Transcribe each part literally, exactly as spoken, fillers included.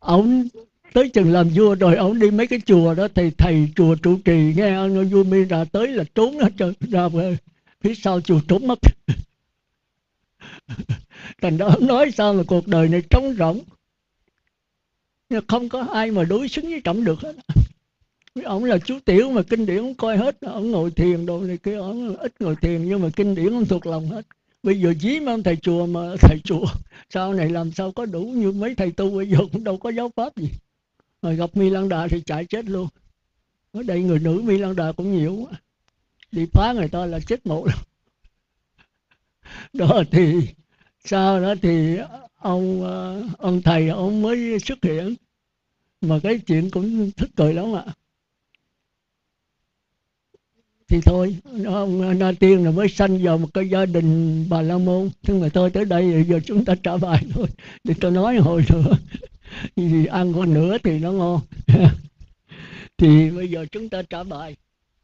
Ông tới chừng làm vua rồi ông đi mấy cái chùa đó, thầy thầy chùa trụ trì nghe ông vua Mi ra tới là trốn hết trơn ra phía sau chùa trốn mất. Thành đó ông nói sao mà cuộc đời này trống rỗng, nhưng không có ai mà đối xứng với trọng được hết. Ông là chú tiểu mà kinh điển ông coi hết, ông ngồi thiền đồ này kia, ông ít ngồi thiền nhưng mà kinh điển ông thuộc lòng hết. Bây giờ dí mấy ông thầy chùa mà thầy chùa sau này làm sao có đủ như mấy thầy tu bây giờ, cũng đâu có giáo pháp gì. Rồi gặp Mi Lăng Đà thì chạy chết luôn. Ở đây người nữ Mi Lăng Đà cũng nhiều quá, đi phá người ta là chết ngộ lắm. Đó thì sau đó thì ông ông thầy ông mới xuất hiện, mà cái chuyện cũng thức cười lắm ạ. Thì thôi, ông Na Tiên là mới sanh vào một cái gia đình Bà La Môn. Nhưng mà thôi tới đây giờ chúng ta trả bài thôi, để tôi nói hồi nữa. Vì ăn con nữa thì nó ngon. Thì bây giờ chúng ta trả bài.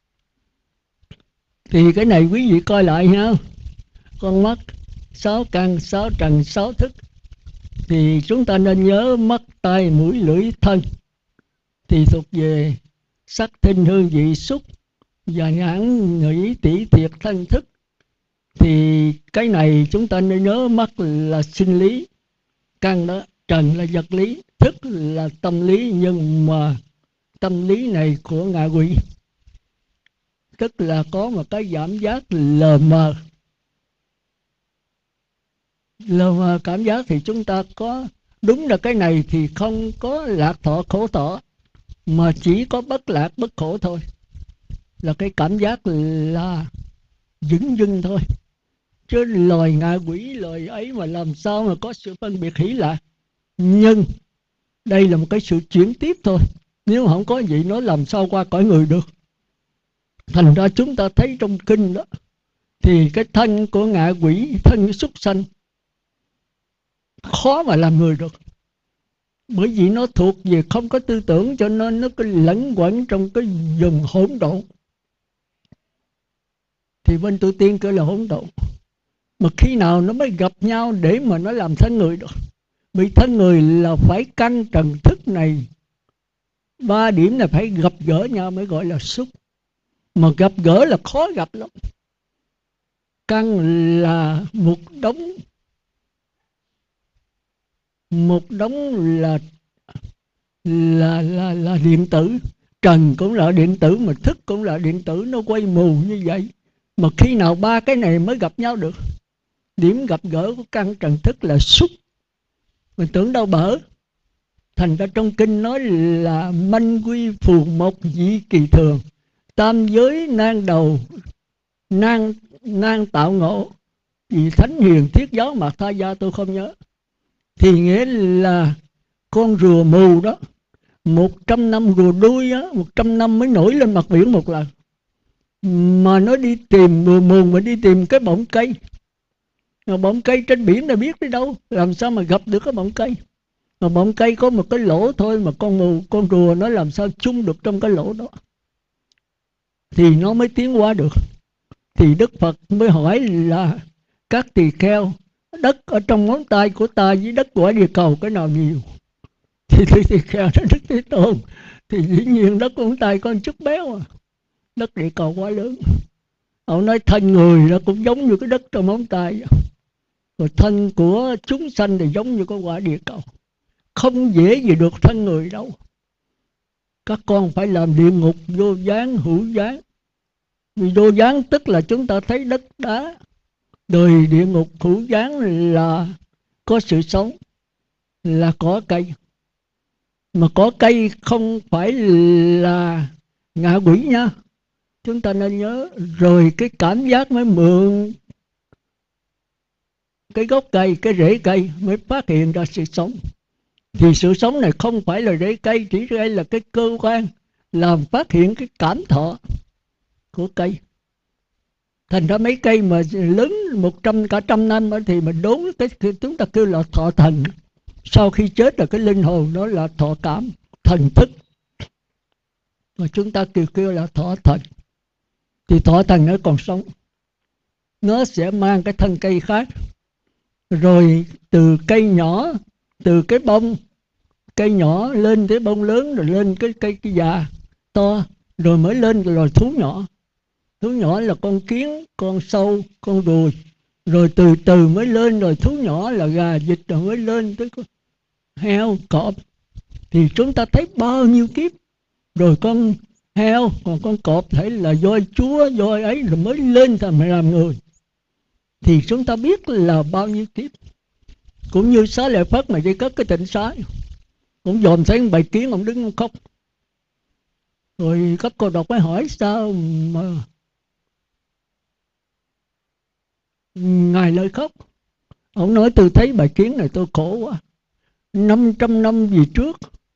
Thì cái này quý vị coi lại nha. Con mắt sáu căn, sáu trần, sáu thức. Thì chúng ta nên nhớ mắt, tai, mũi, lưỡi, thân thì thuộc về sắc, thinh, hương, vị, xúc và nhãn, nghĩ, tỷ, thiệt, thân, thức. Thì cái này chúng ta nên nhớ mắt là sinh lý, căn đó, trần là vật lý, thức là tâm lý. Nhưng mà tâm lý này của ngạ quỷ, tức là có một cái cảm giác lờ mờ. Lờ mờ cảm giác thì chúng ta có, đúng là cái này thì không có lạc thọ khổ thọ, mà chỉ có bất lạc bất khổ thôi. Là cái cảm giác là dửng dưng thôi. Chứ loài ngạ quỷ loài ấy mà làm sao mà có sự phân biệt hỷ lạc. Nhưng đây là một cái sự chuyển tiếp thôi. Nếu không có gì nó làm sao qua cõi người được. Thành ra chúng ta thấy trong kinh đó, thì cái thân của ngạ quỷ, thân súc sanh, khó mà làm người được. Bởi vì nó thuộc về không có tư tưởng, cho nên nó cứ lẫn quẩn trong cái vùng hỗn độn. Thì bên tu tiên kêu là hỗn độn. Mà khi nào nó mới gặp nhau để mà nó làm thân người được. Vì thân người là phải căn trần thức này, ba điểm là phải gặp gỡ nhau mới gọi là xúc. Mà gặp gỡ là khó gặp lắm. Căn là một đống, một đống là là là là điện tử. Trần cũng là điện tử, mà thức cũng là điện tử, nó quay mù như vậy. Mà khi nào ba cái này mới gặp nhau được. Điểm gặp gỡ của căn trần thức là xúc. Mình tưởng đâu bở. Thành ra trong kinh nói là manh quy phù mộc dĩ kỳ thường, tam giới nan đầu, nan nan tạo ngộ, vì thánh hiền thiết giáo mạt tha gia tôi không nhớ. Thì nghĩa là con rùa mù đó, một trăm năm rùa đuôi á, một trăm năm mới nổi lên mặt biển một lần. Mà nó đi tìm, rùa mù mà đi tìm cái bọng cây. Mà bọng cây trên biển là biết đi đâu, làm sao mà gặp được cái bọng cây. Mà bọng cây có một cái lỗ thôi, mà con mù, con rùa nó làm sao chung được trong cái lỗ đó. Thì nó mới tiến qua được. Thì Đức Phật mới hỏi là các tỳ kheo, đất ở trong ngón tay của ta với đất của địa cầu cái nào nhiều? Thì tỳ kheo nói Đức Thế Tôn, thì dĩ nhiên đất ngón tay có một chút béo à, đất địa cầu quá lớn. Ông nói thân người nó cũng giống như cái đất trong ngón tay, rồi thân của chúng sanh thì giống như cái quả địa cầu, không dễ gì được thân người đâu. Các con phải làm địa ngục vô gián hữu gián. Vì vô gián tức là chúng ta thấy đất đá, đời địa ngục hữu gián là có sự sống, là cỏ cây. Mà cỏ cây không phải là ngạ quỷ nha, chúng ta nên nhớ. Rồi cái cảm giác mới mượn cái gốc cây, cái rễ cây mới phát hiện ra sự sống. Thì sự sống này không phải là rễ cây, chỉ đây là cái cơ quan làm phát hiện cái cảm thọ của cây. Thành ra mấy cây mà lớn một trăm cả trăm năm thì mình đốn cái chúng ta kêu là thọ thần. Sau khi chết là cái linh hồn đó là thọ cảm, thần thức, mà chúng ta kêu kêu là thọ thần. Thì thọ thần nó còn sống, nó sẽ mang cái thân cây khác. Rồi từ cây nhỏ, từ cái bông cây nhỏ lên tới bông lớn, rồi lên cái cây cái già to, rồi mới lên loài thú nhỏ. Thú nhỏ là con kiến, con sâu, con ruồi, rồi từ từ mới lên rồi thú nhỏ là gà, vịt, rồi mới lên tới heo, cọp. Thì chúng ta thấy bao nhiêu kiếp, rồi con heo, còn con cọp thể là voi chúa, voi ấy, rồi mới lên thành làm người. Thì chúng ta biết là bao nhiêu kiếp. Cũng như Xá Lợi Phất mà đi cất cái tịnh xá, cũng dòm thấy bầy kiến, ông đứng ông khóc. Rồi các cô đọc mới hỏi sao mà Ngài lại khóc. Ông nói tôi thấy bầy kiến này tôi khổ quá. năm trăm năm về trước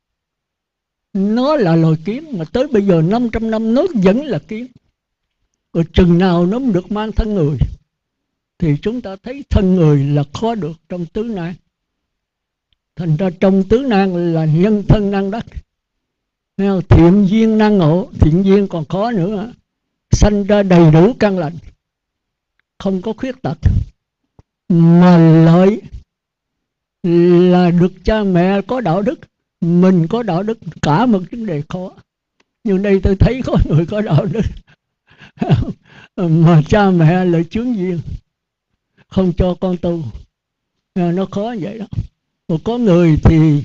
nó là loài kiến, mà tới bây giờ năm trăm năm nó vẫn là kiến. Rồi chừng nào nó được mang thân người. Thì chúng ta thấy thân người là khó được trong tứ nan. Thành ra trong tứ nan là nhân thân năng đắc. Thiện duyên năng ngộ. Thiện duyên còn khó nữa, sanh ra đầy đủ căn lành, không có khuyết tật. Mà lợi là được cha mẹ có đạo đức, mình có đạo đức, cả một vấn đề khó. Nhưng đây tôi thấy có người có đạo đức mà cha mẹ lại chướng duyên, không cho con tu. Nó khó vậy đó. Còn có người thì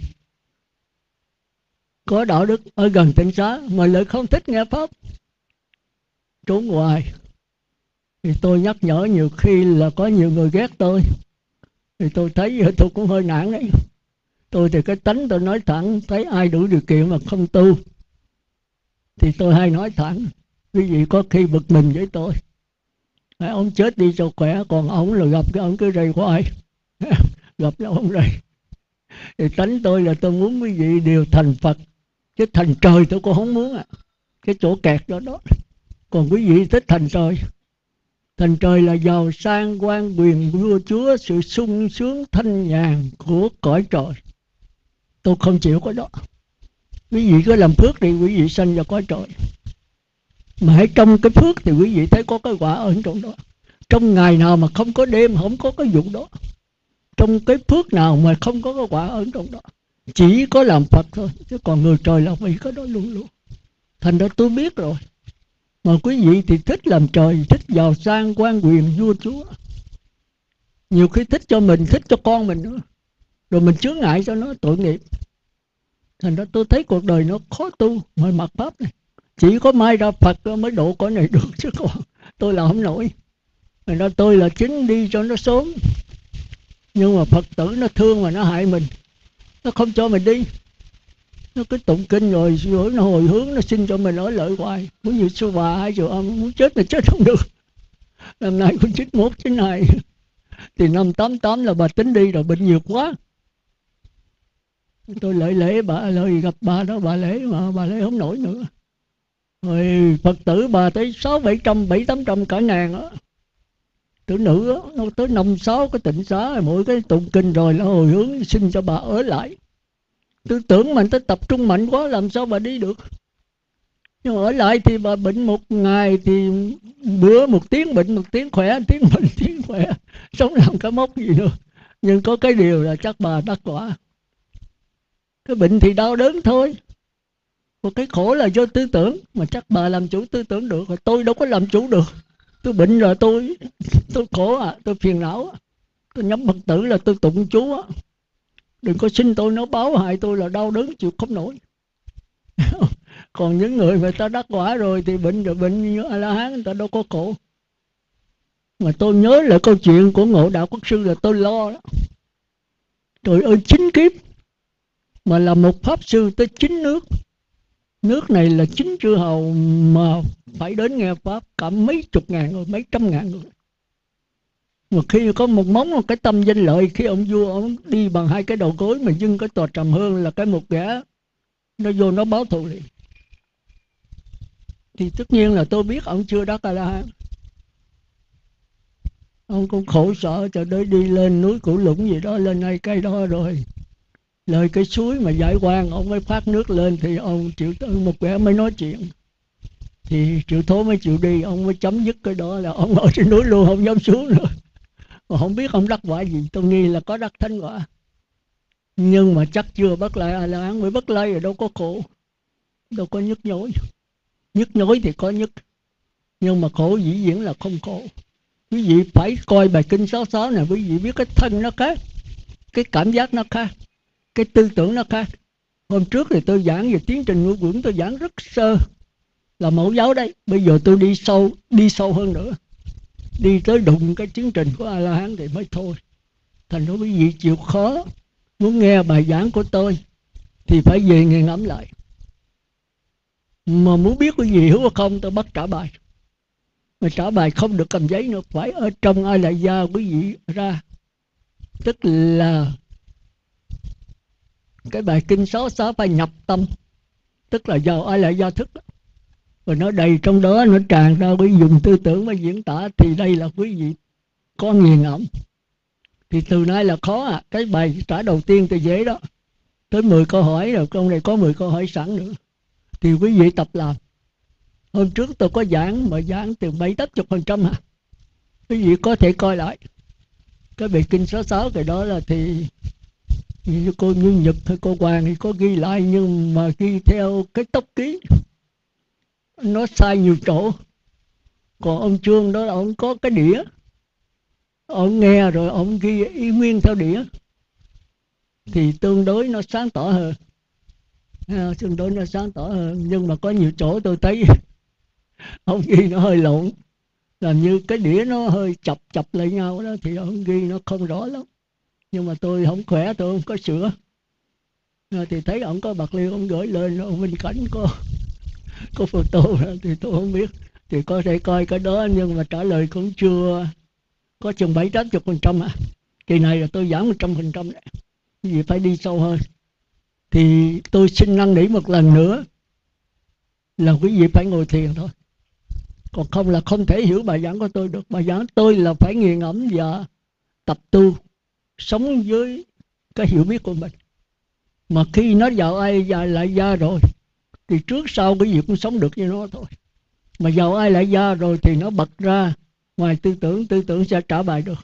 có đạo đức ở gần tịnh xá mà lại không thích nghe pháp, trốn hoài. Thì tôi nhắc nhở nhiều khi là có nhiều người ghét tôi. Thì tôi thấy tôi cũng hơi nản đấy. Tôi thì cái tánh tôi nói thẳng, thấy ai đủ điều kiện mà không tu thì tôi hay nói thẳng. Quý vị có khi bực mình với tôi, ông chết đi cho khỏe, còn ông là gặp cái ông cứ rầy hoài gặp là ông rầy. Thì tánh tôi là tôi muốn quý vị đều thành Phật, chứ thành trời tôi cũng không muốn à. Cái chỗ kẹt đó đó. Còn quý vị thích thành trời. Thành trời là giàu sang quan quyền vua chúa, sự sung sướng thanh nhàn của cõi trời. Tôi không chịu cái đó. Quý vị cứ làm phước thì quý vị sanh vào cõi trời. Mà hãy trong cái phước thì quý vị thấy có cái quả ở trong đó. Trong ngày nào mà không có đêm, không có cái vụ đó. Trong cái phước nào mà không có cái quả ở trong đó. Chỉ có làm Phật thôi, chứ còn người trời là vì cái đó luôn luôn. Thành ra tôi biết rồi. Mà quý vị thì thích làm trời, thích giàu sang quan quyền vua chúa. Nhiều khi thích cho mình, thích cho con mình nữa. Rồi mình chướng ngại cho nó, tội nghiệp. Thành ra tôi thấy cuộc đời nó khó tu. Mà mặt pháp này chỉ có mai ra Phật mới độ cõi này được, chứ còn tôi làm không nổi. Thành ra tôi là chính đi cho nó sớm. Nhưng mà Phật tử nó thương mà nó hại mình, nó không cho mình đi. Nó cứ tụng kinh rồi, rồi nó hồi hướng, nó xin cho mình ở lợi hoài. Muốn như sư bà hay sư ông, muốn chết là chết không được. Năm nay cũng chín mốt, chín hai. Thì năm tám tám là bà tính đi rồi, bệnh nhiều quá. Tôi lợi lễ bà, lời gặp bà đó, bà lễ mà bà lễ không nổi nữa. Rồi Phật tử bà tới sáu bảy trăm, bảy tám trăm cả ngàn á. Tử nữ á, nó tới năm sáu cái tịnh xá, mỗi cái tụng kinh rồi nó hồi hướng xin cho bà ở lại. Tôi tưởng mình tới tập trung mạnh quá, làm sao bà đi được. Nhưng ở lại thì bà bệnh một ngày thì bữa một tiếng bệnh, một tiếng khỏe, tiếng bệnh, tiếng khỏe. Sống làm cái mốc gì nữa. Nhưng có cái điều là chắc bà đắc quả. Cái bệnh thì đau đớn thôi. Còn cái khổ là do tư tưởng. Mà chắc bà làm chủ tư tưởng được. Rồi tôi đâu có làm chủ được. Tôi bệnh rồi tôi tôi khổ à, tôi phiền não à. Tôi nhắm Phật tử là tôi tụng chú á. Đừng có xin tôi nó báo hại tôi là đau đớn chịu không nổi. Còn những người mà ta đắc quả rồi thì bệnh rồi bệnh như A-la-hán, người ta đâu có khổ. Mà tôi nhớ lại câu chuyện của Ngộ Đạo Quốc Sư là tôi lo đó. Trời ơi, chín kiếp mà là một pháp sư tới chín nước. Nước này là chín chư hầu mà phải đến nghe pháp cả mấy chục ngàn người, mấy trăm ngàn người. Mà khi có một móng, một cái tâm danh lợi, khi ông vua ông đi bằng hai cái đầu gối mà dưng cái tòa trầm hương là cái một gã, nó vô nó báo thù liền. Thì tất nhiên là tôi biết ông chưa đắc A-la-hán. Ông cũng khổ sở cho tới đi lên núi Cửu Lũng gì đó, lên ngay cây đó rồi lời cái suối mà giải quan, ông mới phát nước lên thì ông chịu, một kẻ mới nói chuyện. Thì Triệu Thố mới chịu đi, ông mới chấm dứt cái đó, là ông ở trên núi luôn, không dám xuống nữa. Mà không biết ông đắc quả gì, tôi nghi là có đắc thánh quả. Nhưng mà chắc chưa bất lai A La Hán, bởi bất lai rồi đâu có khổ, đâu có nhức nhối. Nhức nhối thì có nhức, nhưng mà khổ dĩ nhiên là không khổ. Quý vị phải coi bài kinh sáu sáu này, quý vị biết cái thân nó khác, cái cảm giác nó khác, cái tư tưởng nó khác. Hôm trước thì tôi giảng về tiến trình nuôi dưỡng, tôi giảng rất sơ là mẫu giáo đấy. Bây giờ tôi đi sâu, đi sâu hơn nữa, đi tới đụng cái tiến trình của A La Hán thì mới thôi. Thành ra quý vị chịu khó muốn nghe bài giảng của tôi thì phải về nghiền ngẫm lại. Mà muốn biết quý vị hiểu hay không, tôi bắt trả bài. Mà trả bài không được cầm giấy nữa, phải ở trong Ai Lại Gia quý vị ra. Tức là cái bài kinh sáu sáu phải nhập tâm, tức là vào Ai Lại Gia thức. Rồi nó đầy trong đó, nó tràn ra, quý vị dùng tư tưởng và diễn tả, thì đây là quý vị có nghiền ngẫm. Thì từ nay là khó à. Cái bài trả đầu tiên thì dễ đó, tới mười câu hỏi rồi, trong này có mười câu hỏi sẵn nữa, thì quý vị tập làm. Hôm trước tôi có giảng mà giảng từ bảy tám mươi phần trăm hả. Quý vị có thể coi lại cái bài kinh sáu sáu, cái đó là thì như cô Như Nhật hay cô Hoàng thì có ghi lại, nhưng mà ghi theo cái tốc ký nó sai nhiều chỗ. Còn ông Trương đó là ông có cái đĩa, ông nghe rồi ông ghi y nguyên theo đĩa thì tương đối nó sáng tỏ hơn, à, tương đối nó sáng tỏ hơn. Nhưng mà có nhiều chỗ tôi thấy ông ghi nó hơi lộn, làm như cái đĩa nó hơi chập chập lại nhau đó, thì ông ghi nó không rõ lắm. Nhưng mà tôi không khỏe, tôi không có sửa, à, thì thấy ông có bạc liêu ông gửi lên, ông Minh Cảnh có có photo đó, thì tôi không biết, thì có thể coi cái đó. Nhưng mà trả lời cũng chưa có chừng bảy tám mươi phần trăm à. Kỳ này là tôi giảm một trăm phần trăm đấy, vì phải đi sâu hơn. Thì tôi xin năn nỉ một lần nữa là quý vị phải ngồi thiền thôi, còn không là không thể hiểu bài giảng của tôi được. Bài giảng tôi là phải nghiền ngẫm và tập tu, sống với cái hiểu biết của mình. Mà khi nó vào Ai Lại Gia rồi thì trước sau cái gì cũng sống được với nó thôi. Mà vào Ai Lại Gia rồi thì nó bật ra ngoài tư tưởng, tư tưởng sẽ trả bài được.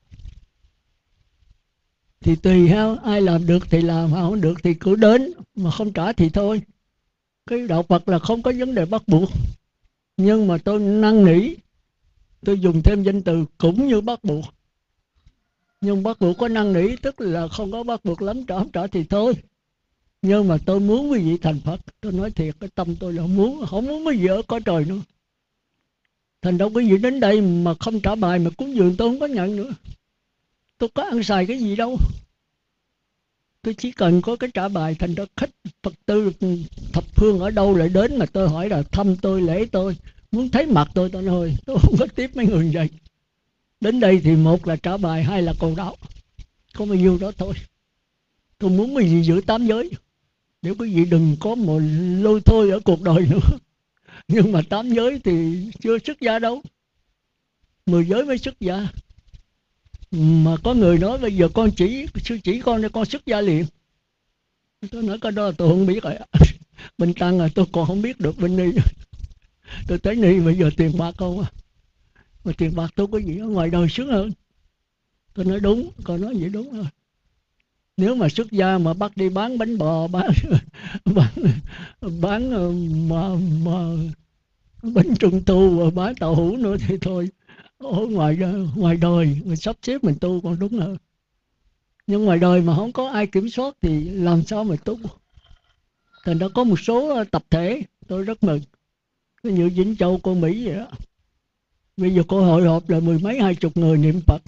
Thì tùy ha, ai làm được thì làm, không được thì cứ đến, mà không trả thì thôi. Cái đạo Phật là không có vấn đề bắt buộc. Nhưng mà tôi năn nỉ, tôi dùng thêm danh từ cũng như bắt buộc. Nhưng bắt buộc có năn nỉ, tức là không có bắt buộc lắm, trả không trả thì thôi. Nhưng mà tôi muốn quý vị thành Phật. Tôi nói thiệt, cái tâm tôi là muốn, không muốn quý vị ở có trời nữa. Thành đâu quý vị đến đây mà không trả bài mà cúng dường tôi không có nhận nữa. Tôi có ăn xài cái gì đâu. Tôi chỉ cần có cái trả bài. Thành ra khách Phật tử thập phương ở đâu lại đến mà tôi hỏi là thăm tôi, lễ tôi, muốn thấy mặt tôi, tôi nói tôi không có tiếp mấy người vậy. Đến đây thì một là trả bài, hai là cầu đạo, có bao nhiêu đó thôi. Tôi muốn quý vị giữ tám giới, để quý vị đừng có một lôi thôi ở cuộc đời nữa. Nhưng mà tám giới thì chưa xuất gia đâu, mười giới mới xuất gia. Mà có người nói bây giờ con chỉ sư chỉ con để con xuất gia liền. Tôi nói cái đó tôi không biết rồi. Bên tăng là tôi còn không biết được bên ni. Tôi tới ni bây giờ tiền bạc không à. Mà tiền bạc tôi có gì ở ngoài đời sướng hơn. Tôi nói đúng, con nói vậy đúng rồi. Nếu mà xuất gia mà bắt đi bán bánh bò, bán bán, bán mà, mà bánh trung thu, bán tàu hũ nữa thì thôi. Ở ngoài ngoài đời mình sắp xếp mình tu còn đúng hơn. Nhưng ngoài đời mà không có ai kiểm soát thì làm sao mà tu. Thành ra có một số tập thể tôi rất mừng, như Vĩnh Châu, cô Mỹ vậy đó. Bây giờ cô hội họp là mười mấy hai chục người niệm Phật.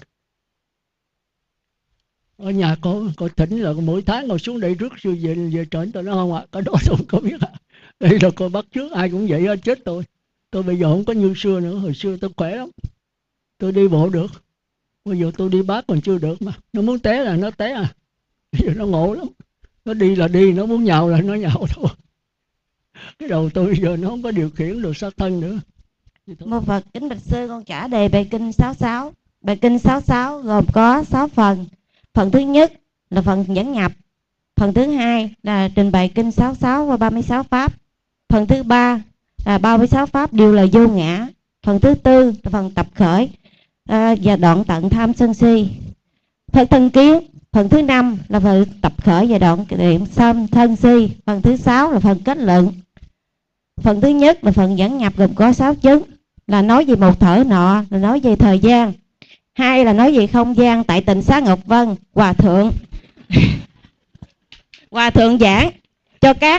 Ở nhà cô, cô thỉnh là mỗi tháng ngồi xuống đây rước sư về, về trển. Tôi nói không ạ, à, cái đó tôi không có biết ạ. À. Đây là cô bắt trước, ai cũng vậy hết, chết tôi. Tôi bây giờ không có như xưa nữa, hồi xưa tôi khỏe lắm. Tôi đi bộ được. Bây giờ tôi đi bát còn chưa được mà. Nó muốn té là nó té à. Bây giờ nó ngộ lắm. Nó đi là đi, nó muốn nhào là nó nhào thôi. Cái đầu tôi bây giờ nó không có điều khiển được sát thân nữa. Một Phật kính bạch sư, con trả đề bài kinh sáu sáu. Bài kinh sáu sáu gồm có sáu phần. Phần thứ nhất là phần dẫn nhập. Phần thứ hai là trình bày kinh sáu sáu và ba mươi sáu pháp. Phần thứ ba là ba mươi sáu pháp đều là vô ngã. Phần thứ tư là phần tập khởi à, và đoạn tận tham sân si. Phật thân kiến, Phần thứ năm là phần tập khởi và đoạn niệm xâm thân si. Phần thứ sáu là phần kết luận. Phần thứ nhất là phần dẫn nhập gồm có sáu chứng, là nói về một thở nọ, là nói về thời gian. Hai là nói về không gian tại tịnh xá Ngọc Vân. Hòa thượng Hòa thượng giảng cho các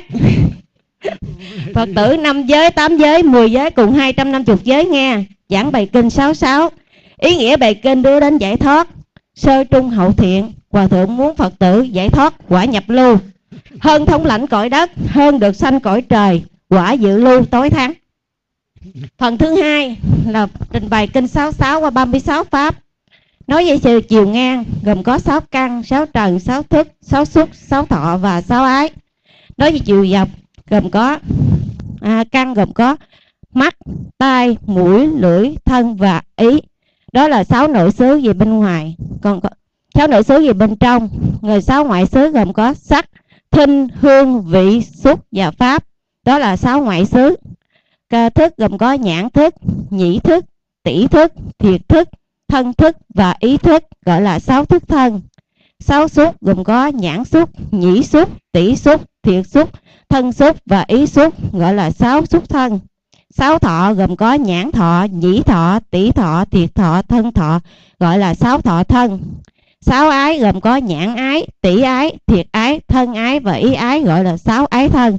Phật tử năm giới, tám giới, mười giới cùng hai trăm năm mươi giới nghe. Giảng bài kinh sáu sáu. Ý nghĩa bài kinh đưa đến giải thoát sơ trung hậu thiện. Hòa thượng muốn Phật tử giải thoát quả nhập lưu, hơn thống lãnh cõi đất, hơn được sanh cõi trời, quả dự lưu tối thắng. Phần thứ hai là trình bày kinh sáu sáu qua ba mươi sáu pháp, nói về sự chiều ngang gồm có sáu căn, sáu trần, sáu thức, sáu xúc, sáu thọ và sáu ái. Nói về chiều dọc gồm có à, căn gồm có mắt, tai, mũi, lưỡi, thân và ý. Đó là sáu nội xứ về bên ngoài. Còn có sáu nội xứ về bên trong. Người sáu ngoại xứ gồm có sắc, thinh, hương, vị, xúc và pháp. Đó là sáu ngoại xứ. Cơ thức gồm có nhãn thức, nhĩ thức, tỷ thức, thiệt thức, thân thức và ý thức, gọi là sáu thức thân. Sáu xúc gồm có nhãn xúc, nhĩ xúc, tỷ xúc, thiệt xúc, thân xúc và ý xúc, gọi là sáu xúc thân. Sáu thọ gồm có nhãn thọ, nhĩ thọ, tỷ thọ, thiệt thọ, thân thọ, gọi là sáu thọ thân. Sáu ái gồm có nhãn ái, tỷ ái, thiệt ái, thân ái và ý ái, gọi là sáu ái thân.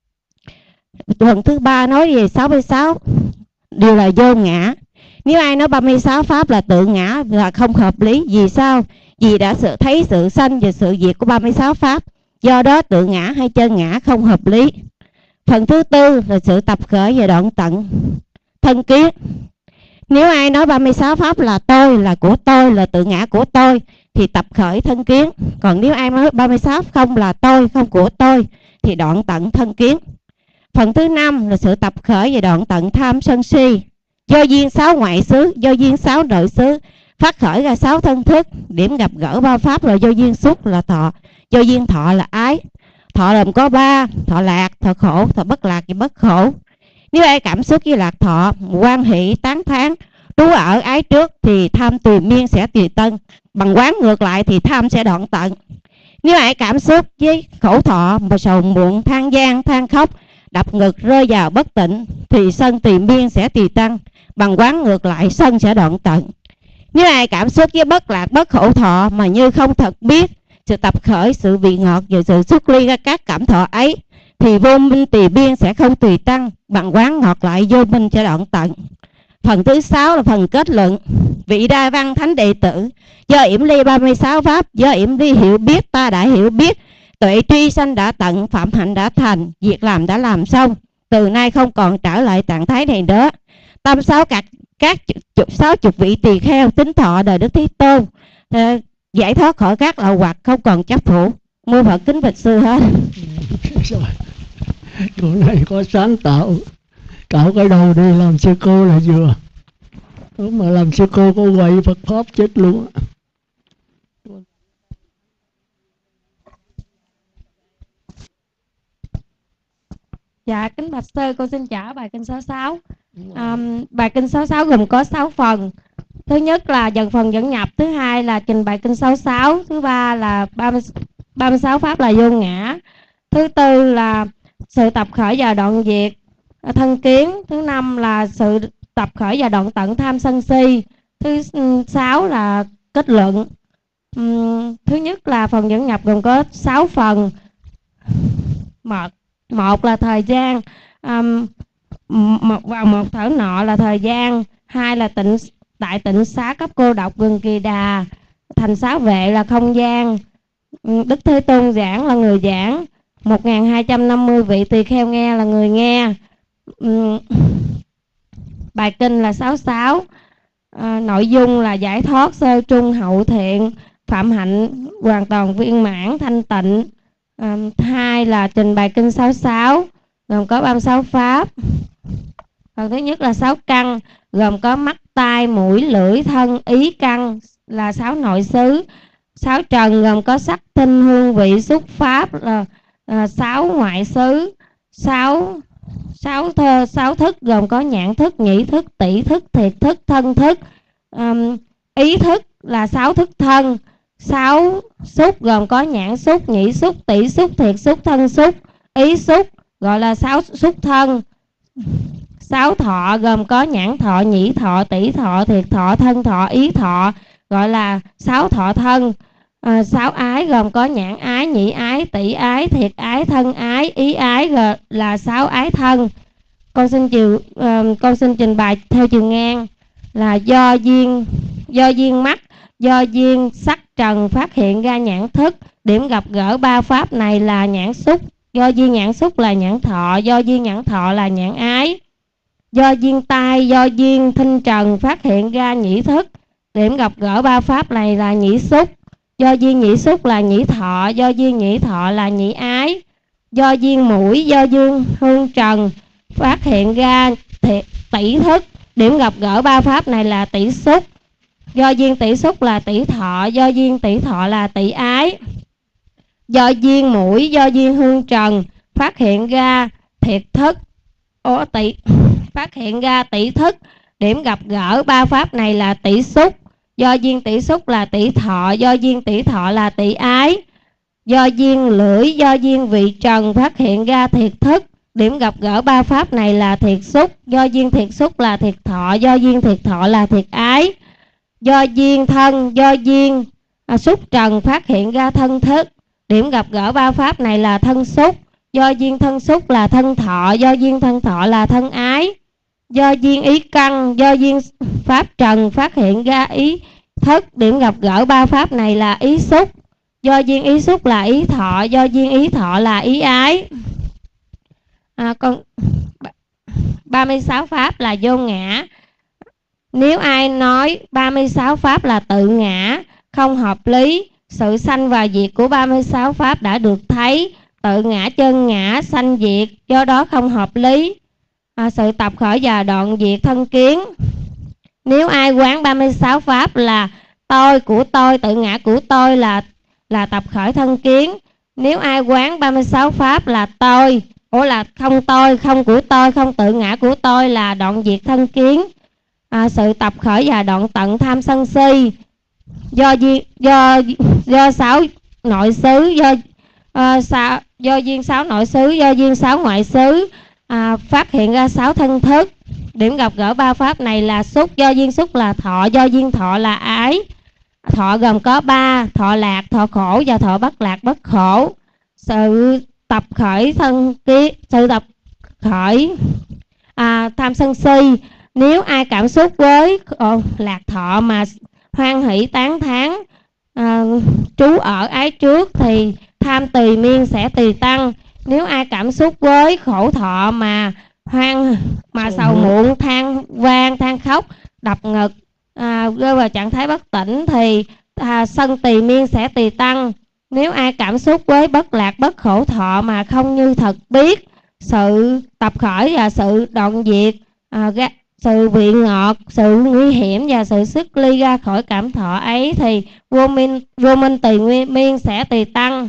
Phần thứ ba nói về sáu mươi sáu đều là vô ngã. Nếu ai nói ba mươi sáu pháp là tự ngã là không hợp lý. Vì sao? Vì đã sự thấy sự sanh và sự diệt của ba mươi sáu pháp, do đó tự ngã hay chân ngã không hợp lý. Phần thứ tư là sự tập khởi và đoạn tận thân kiến. Nếu ai nói ba mươi sáu pháp là tôi, là của tôi, là tự ngã của tôi, thì tập khởi thân kiến. Còn nếu ai nói ba mươi sáu không là tôi, không của tôi, thì đoạn tận thân kiến. Phần thứ năm là sự tập khởi và đoạn tận tham sân si. Do duyên sáu ngoại xứ, do duyên sáu nội xứ, phát khởi ra sáu thân thức. Điểm gặp gỡ ba pháp là do duyên xúc là thọ, do duyên thọ là ái. Thọ gồm có ba: thọ lạc, thọ khổ, thọ bất lạc và bất khổ. Nếu ai cảm xúc với lạc thọ, quan hỷ, tán thán, trú ở ái trước, thì tham tùy miên sẽ tùy tân. Bằng quán ngược lại thì tham sẽ đoạn tận. Nếu ai cảm xúc với khổ thọ mà sầu muộn, than gian, than khóc, đập ngực, rơi vào bất tịnh, thì sân tùy miên sẽ tùy tăng. Bằng quán ngược lại sân sẽ đoạn tận. Nếu ai cảm xúc với bất lạc, bất khổ thọ mà như không thật biết sự tập khởi, sự vị ngọt và sự xuất ly ra các cảm thọ ấy, thì vô minh tùy biên sẽ không tùy tăng. Bằng quán ngọt lại vô minh sẽ đoạn tận. Phần thứ sáu là phần kết luận. Vị đa văn thánh đệ tử, do yểm ly ba mươi sáu pháp, do yểm ly hiểu biết, ta đã hiểu biết, tuệ truy sanh đã tận, phạm hạnh đã thành, việc làm đã làm xong, từ nay không còn trở lại trạng thái này nữa. Tâm sáu các các chục sáu chục vị tỳ kheo tính thọ đời Đức Thế Tôn, à, giải thoát khỏi các lậu hoặc, không còn chấp thủ. Mô Phật kính bạch sư hết. Chỗ này có sáng tạo, cạo cái đầu đi làm sư cô là vừa. Nếu mà làm sư cô có quậy Phật pháp chết luôn. Dạ kính bạch sư, con xin trả bài kinh sáu sáu. À, bài kinh sáu sáu gồm có sáu phần. Thứ nhất là dần phần dẫn nhập, thứ hai là trình bày kinh sáu sáu, thứ ba là ba mươi sáu pháp là vô ngã, thứ tư là sự tập khởi và đoạn diệt thân kiến, thứ năm là sự tập khởi và đoạn tận tham sân si, thứ sáu là kết luận. Uhm, thứ nhất là phần dẫn nhập gồm có sáu phần. Một, một là thời gian, um, một vào một thở nọ là thời gian. Hai là tịnh tại tịnh xá cấp cô độc gần Kỳ Đà. Thành xá vệ là không gian. Đức Thế Tôn giảng là người giảng. Một nghìn hai trăm năm mươi vị tỳ kheo nghe là người nghe. Uhm, bài kinh là sáu sáu. À, nội dung là giải thoát sơ trung hậu thiện, phạm hạnh hoàn toàn viên mãn thanh tịnh. À, hai là trình bày kinh sáu sáu gồm có ba mươi sáu pháp. Phần thứ nhất là sáu căn gồm có mắt, tai, mũi, lưỡi, thân, ý căn là sáu nội xứ. Sáu trần gồm có sắc, thinh, hương, vị, xúc, pháp là à, sáu ngoại xứ. Sáu sáu thơ sáu thức gồm có nhãn thức, nhĩ thức, tỷ thức, thiệt thức, thân thức. Um, ý thức là sáu thức thân. sáu xúc gồm có nhãn xúc, nhĩ xúc, tỷ xúc, thiệt xúc, thân xúc, ý xúc, gọi là sáu xúc thân. Sáu thọ gồm có nhãn thọ, nhĩ thọ, tỷ thọ, thiệt thọ, thân thọ, ý thọ, gọi là sáu thọ thân. À, sáu ái gồm có nhãn ái, nhĩ ái, tỷ ái, thiệt ái, thân ái, ý ái, gọi là sáu ái thân. Con xin chiều uh, con xin trình bày theo chiều ngang là do duyên do duyên mắt, do duyên sắc trần phát hiện ra nhãn thức. Điểm gặp gỡ ba pháp này là nhãn xúc, do duyên nhãn xúc là nhãn thọ, do duyên nhãn thọ là nhãn ái. Do duyên tai, do duyên thinh trần phát hiện ra nhĩ thức. Điểm gặp gỡ ba pháp này là nhĩ xúc, do duyên nhĩ xúc là nhĩ thọ, do duyên nhĩ thọ là nhĩ ái. Do duyên mũi, do duyên hương trần phát hiện ra tỷ thức. Điểm gặp gỡ ba pháp này là tỷ xúc, do duyên tỷ xúc là tỷ thọ, do duyên tỷ thọ là tỷ ái. Do duyên mũi, do duyên hương trần phát hiện ra thiệt thức, Ồ, tỷ phát hiện ra tỷ thức. Điểm gặp gỡ ba pháp này là tỷ xúc, do duyên tỷ xúc là tỷ thọ, do duyên tỷ thọ là tỷ ái. Do duyên lưỡi, do duyên vị trần phát hiện ra thiệt thức. Điểm gặp gỡ ba pháp này là thiệt xúc, do duyên thiệt xúc là thiệt thọ, do duyên thiệt thọ là thiệt ái. Do duyên thân, do duyên à, xúc trần phát hiện ra thân thức. Điểm gặp gỡ ba pháp này là thân xúc, do duyên thân xúc là thân thọ, do duyên thân thọ là thân ái. Do duyên ý căn, do duyên pháp trần phát hiện ra ý thức. Điểm gặp gỡ ba pháp này là ý xúc, do duyên ý xúc là ý thọ, do duyên ý thọ là ý ái. À, con ba mươi sáu pháp là vô ngã. Nếu ai nói ba mươi sáu pháp là tự ngã, không hợp lý. Sự sanh và diệt của ba mươi sáu pháp đã được thấy. Tự ngã, chân ngã, sanh diệt, do đó không hợp lý. À, sự tập khởi và đoạn diệt thân kiến. Nếu ai quán ba mươi sáu pháp là tôi, của tôi, tự ngã của tôi là là tập khởi thân kiến. Nếu ai quán ba mươi sáu pháp là tôi, ủa là không tôi, không của tôi, không tự ngã của tôi là đoạn diệt thân kiến. À, sự tập khởi và đoạn tận tham sân si. Do do do sáu nội xứ, do uh, sao, do duyên sáu nội xứ, do duyên sáu ngoại xứ à, phát hiện ra sáu thân thức. Điểm gặp gỡ ba pháp này là xúc, do duyên xúc là thọ, do duyên thọ là ái. Thọ gồm có ba: thọ lạc, thọ khổ và thọ bất lạc bất khổ. Sự tập khởi thân kiến, sự tập khởi à, tham sân si. Nếu ai cảm xúc với oh, lạc thọ mà hoan hỷ tán thán à, trú ở ái trước thì tham tùy miên sẽ tùy tăng. Nếu ai cảm xúc với khổ thọ mà hoan mà sầu muộn, than vang, than khóc, đập ngực, à, rơi vào trạng thái bất tỉnh thì à, sân tùy miên sẽ tùy tăng. Nếu ai cảm xúc với bất lạc bất khổ thọ mà không như thật biết sự tập khởi và sự đoạn diệt, à, sự vị ngọt, sự nguy hiểm và sự xuất ly ra khỏi cảm thọ ấy thì vô minh vô minh tùy nguyên miên sẽ tùy tăng.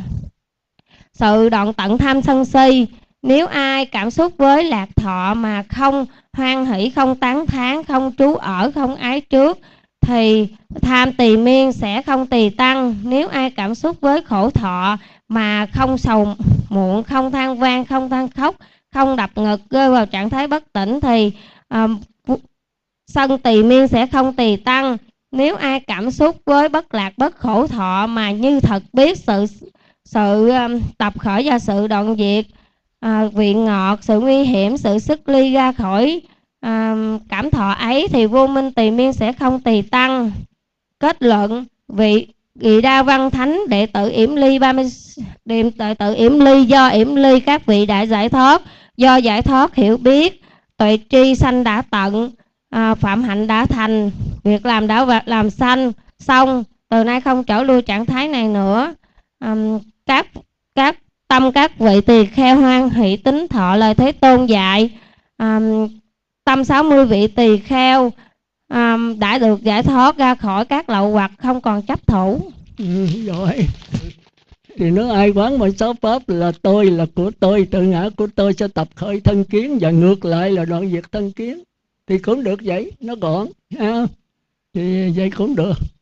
Sự đoạn tận tham sân si. Nếu ai cảm xúc với lạc thọ mà không hoan hỷ, không tán thán, không trú ở, không ái trước thì tham tùy miên sẽ không tùy tăng. Nếu ai cảm xúc với khổ thọ mà không sầu muộn, không than vang, không than khóc, không đập ngực, rơi vào trạng thái bất tỉnh thì um, sân tùy miên sẽ không tùy tăng. Nếu ai cảm xúc với bất lạc bất khổ thọ mà như thật biết sự sự um, tập khởi và sự đoạn diệt, à, vị ngọt, sự nguy hiểm, sự xuất ly ra khỏi à, cảm thọ ấy thì vô minh tùy miên sẽ không tùy tăng. Kết luận, vị vị đa văn thánh đệ tử yểm ly ba mươi đệ tử yểm ly do yểm ly các vị đã giải thoát, do giải thoát hiểu biết, tuệ tri sanh đã tận, à, phạm hạnh đã thành, việc làm đã làm sanh xong, từ nay không trở lui trạng thái này nữa. À, các các tâm các vị tỳ kheo hoan hỷ tín thọ lời Thế Tôn dạy. À, tâm sáu mươi vị tỳ kheo à, đã được giải thoát ra khỏi các lậu hoặc, không còn chấp thủ. Ừ, rồi thì nếu ai quán mọi sáu pháp là tôi, là của tôi, tự ngã của tôi sẽ tập khởi thân kiến, và ngược lại là đoạn diệt thân kiến thì cũng được vậy, nó gọn ha. Thì vậy cũng được.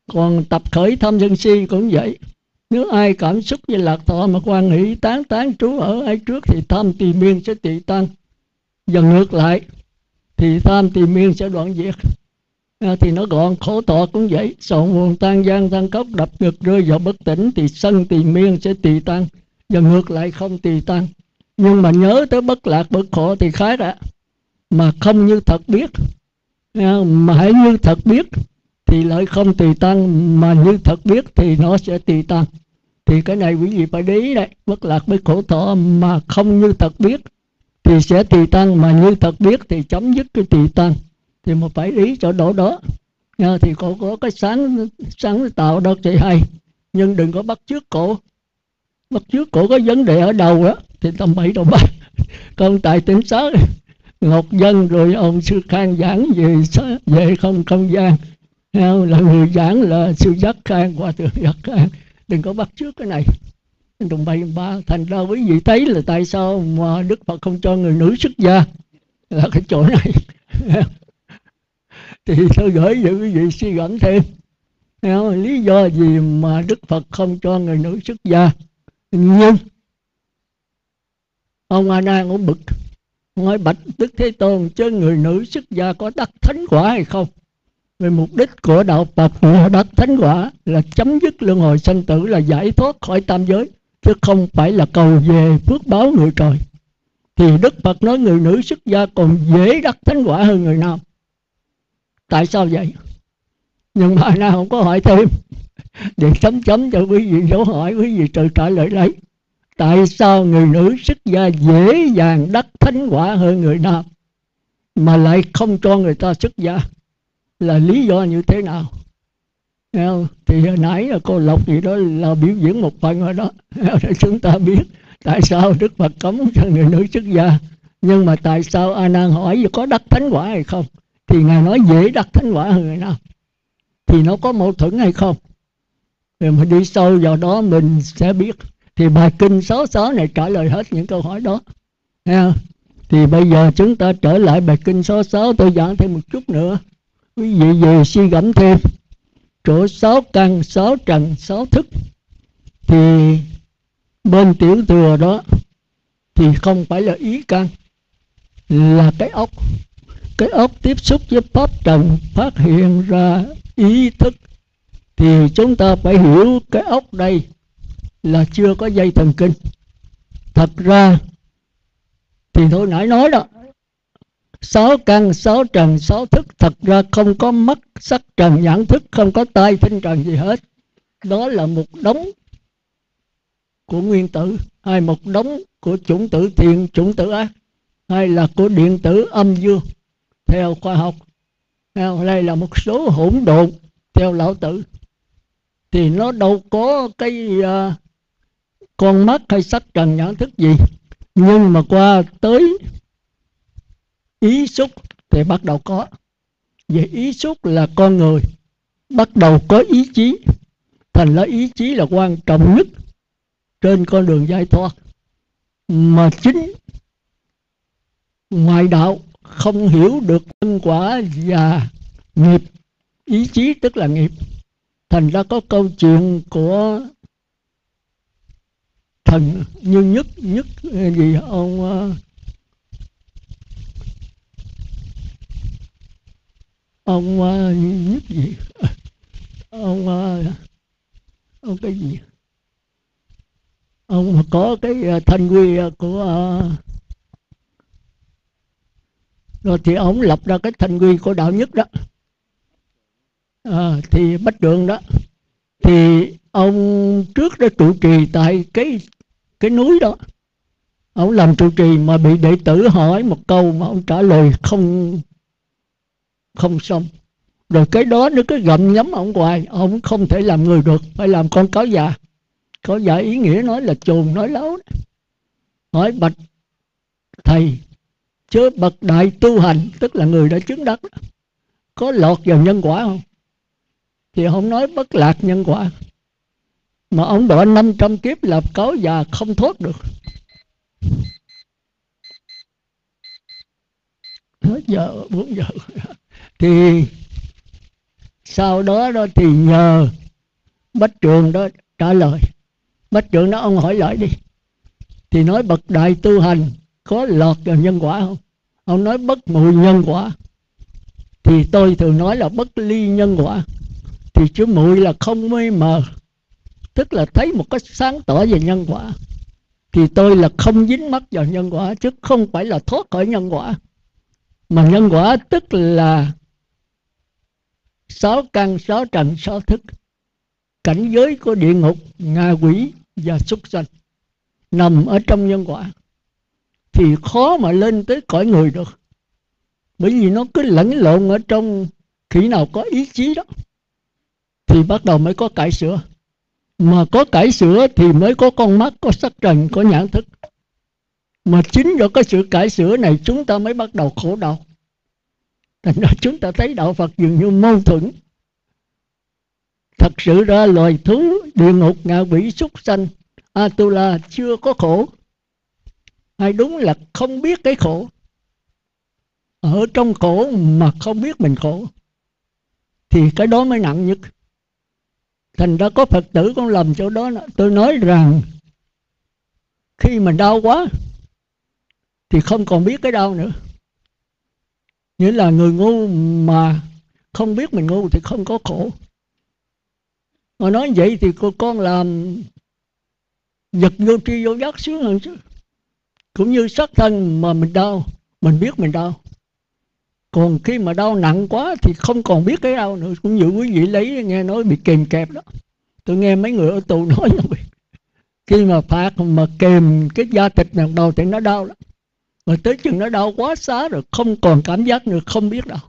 Còn tập khởi tham sân si cũng vậy. Nếu ai cảm xúc với lạc thọ mà quan hỷ tán tán trú ở ấy trước thì tham tỳ miên sẽ tỳ tăng. Và ngược lại thì tham tỳ miên sẽ đoạn diệt. À, thì nó gọn. Khổ thọ cũng vậy. Sầu nguồn tan gian tan cốc đập ngực rơi vào bất tỉnh thì sân tỳ miên sẽ tỳ tăng. Và ngược lại không tỳ tăng. Nhưng mà nhớ tới bất lạc bất khổ thì khác ạ. Mà không như thật biết, mà hãy như thật biết thì lại không tỳ tăng, mà như thật biết thì nó sẽ tỳ tăng. Thì cái này quý vị phải để ý đấy. Bất lạc với khổ thọ mà không như thật biết thì sẽ tỳ tăng, mà như thật biết thì chấm dứt cái tỳ tăng. Thì mà phải ý chỗ đó đó. Thì cổ có cái sáng sáng tạo đó thì hay, nhưng đừng có bắt chước cổ. Bắt chước cổ có vấn đề ở đầu đó thì tầm bậy tầm bạ. Còn tại tỉnh xá Ngọc Dân rồi ông sư Khang giảng về về không không gian, là người giảng là sư Giác Khang, hòa thượng Giác Khang. Đừng có bắt chước cái này. Tầm bậy tầm bạ. Thành ra quý vị thấy là tại sao mà Đức Phật không cho người nữ xuất gia là cái chỗ này. Thì tôi gửi cho quý vị suy gẫm thêm. Lý do gì mà Đức Phật không cho người nữ xuất gia? Nhưng ông A Nan cũng bực, nói bạch Đức Thế Tôn, chứ người nữ xuất gia có đắc thánh quả hay không? Về mục đích của đạo Phật là đắc thánh quả là chấm dứt luân hồi sanh tử, là giải thoát khỏi tam giới, chứ không phải là cầu về phước báo người trời. Thì Đức Phật nói người nữ xuất gia còn dễ đắc thánh quả hơn người nam. Tại sao vậy? Nhưng mà A Nan không có hỏi thêm. Để chấm chấm cho quý vị dấu hỏi, quý vị tự trả lời lấy. Tại sao người nữ xuất gia dễ dàng đắc thánh quả hơn người nam mà lại không cho người ta xuất gia? Là lý do như thế nào? Thì hồi nãy là cô Lộc gì đó là biểu diễn một phần rồi đó, để chúng ta biết tại sao Đức Phật cấm cho người nữ xuất gia. Nhưng mà tại sao A Nan hỏi có đắc thánh quả hay không? Thì Ngài nói dễ đắc thánh quả hơn người nam. Thì nó có mâu thuẫn hay không? Rồi mà đi sâu vào đó mình sẽ biết. Thì bài kinh sáu sáu này trả lời hết những câu hỏi đó. Thì bây giờ chúng ta trở lại bài kinh sáu sáu. Tôi giảng thêm một chút nữa. Quý vị về suy gẫm thêm. Chỗ sáu căn, sáu trần, sáu thức. Thì bên tiểu thừa đó thì không phải là ý căn, là cái óc. Cái óc tiếp xúc với pháp trần phát hiện ra ý thức. Thì chúng ta phải hiểu cái óc đây là chưa có dây thần kinh. Thật ra thì tôi nãy nói đó, sáu căn, sáu trần, sáu thức, thật ra không có mắt sắc trần nhãn thức, không có tai thính trần gì hết. Đó là một đống của nguyên tử, hay một đống của chủng tử thiện, chủng tử ác, hay là của điện tử âm dương theo khoa học. Đây là một số hỗn độn theo lão tử. Thì nó đâu có cái uh, con mắt hay sắc trần nhãn thức gì. Nhưng mà qua tới ý xúc thì bắt đầu có. Về ý xúc là con người bắt đầu có ý chí. Thành ra ý chí là quan trọng nhất trên con đường giải thoát. Mà chính ngoại đạo không hiểu được nhân quả và nghiệp. Ý chí tức là nghiệp. Thành ra có câu chuyện của thần Như Nhất, Nhất gì ông ông Nhất gì ông ông cái gì ông mà có cái thanh quy của, rồi thì ông lập ra cái thanh quy của đạo Nhất đó. À, thì Bách Trượng đó, thì ông trước đã trụ trì tại cái cái núi đó. Ông làm trụ trì mà bị đệ tử hỏi một câu mà ông trả lời không không xong. Rồi cái đó nó cứ gặm nhấm ông hoài, ông không thể làm người được, phải làm con cáo già. Cáo già ý nghĩa nói là chồn nói láo. Hỏi bạch thầy, chứ bậc đại tu hành, tức là người đã chứng đắc, có lọt vào nhân quả không? Thì ông nói bất lạc nhân quả. Mà ông đợi năm trăm kiếp làm cáo già không thoát được. Hết giờ, bốn giờ. Thì Sau đó đó thì nhờ Bách Trường đó trả lời. Bách Trường đó ông hỏi lại đi. Thì nói bậc đại tu hành có lọt vào nhân quả không? Ông nói bất mùi nhân quả. Thì tôi thường nói là bất ly nhân quả. Thì chữ mùi là không mê mờ, tức là thấy một cái sáng tỏ về nhân quả. Thì tôi là không dính mắc vào nhân quả, chứ không phải là thoát khỏi nhân quả. Mà nhân quả tức là sáu căn, sáu trần, sáu thức, cảnh giới của địa ngục, ngạ quỷ và súc sanh nằm ở trong nhân quả. Thì khó mà lên tới cõi người được, bởi vì nó cứ lẫn lộn ở trong. Khi nào có ý chí đó thì bắt đầu mới có cải sửa. Mà có cải sửa thì mới có con mắt, có sắc trần, có nhãn thức. Mà chính do cái sự cải sửa này chúng ta mới bắt đầu khổ đau. Thành ra chúng ta thấy đạo Phật dường như mâu thuẫn. Thật sự ra loài thú, địa ngục, ngạ quỷ, súc sanh, Atula chưa có khổ, hay đúng là không biết cái khổ. Ở trong khổ mà không biết mình khổ, thì cái đó mới nặng nhất. Thành ra có Phật tử con lầm chỗ đó. Tôi nói rằng khi mình đau quá thì không còn biết cái đau nữa. Nghĩa là người ngu mà không biết mình ngu thì không có khổ. Mà nói vậy thì cô con làm giật vô tri vô giác sướng hơn chứ. Cũng như sát thân mà mình đau, mình biết mình đau. Còn khi mà đau nặng quá thì không còn biết cái đau nữa. Cũng như quý vị lấy nghe nói bị kềm kẹp đó. Tôi nghe mấy người ở tù nói rồi. Khi mà phạt mà kềm cái da thịt nào đầu thì nó đau lắm. Rồi tới chừng nó đau quá xá rồi không còn cảm giác nữa, không biết đau.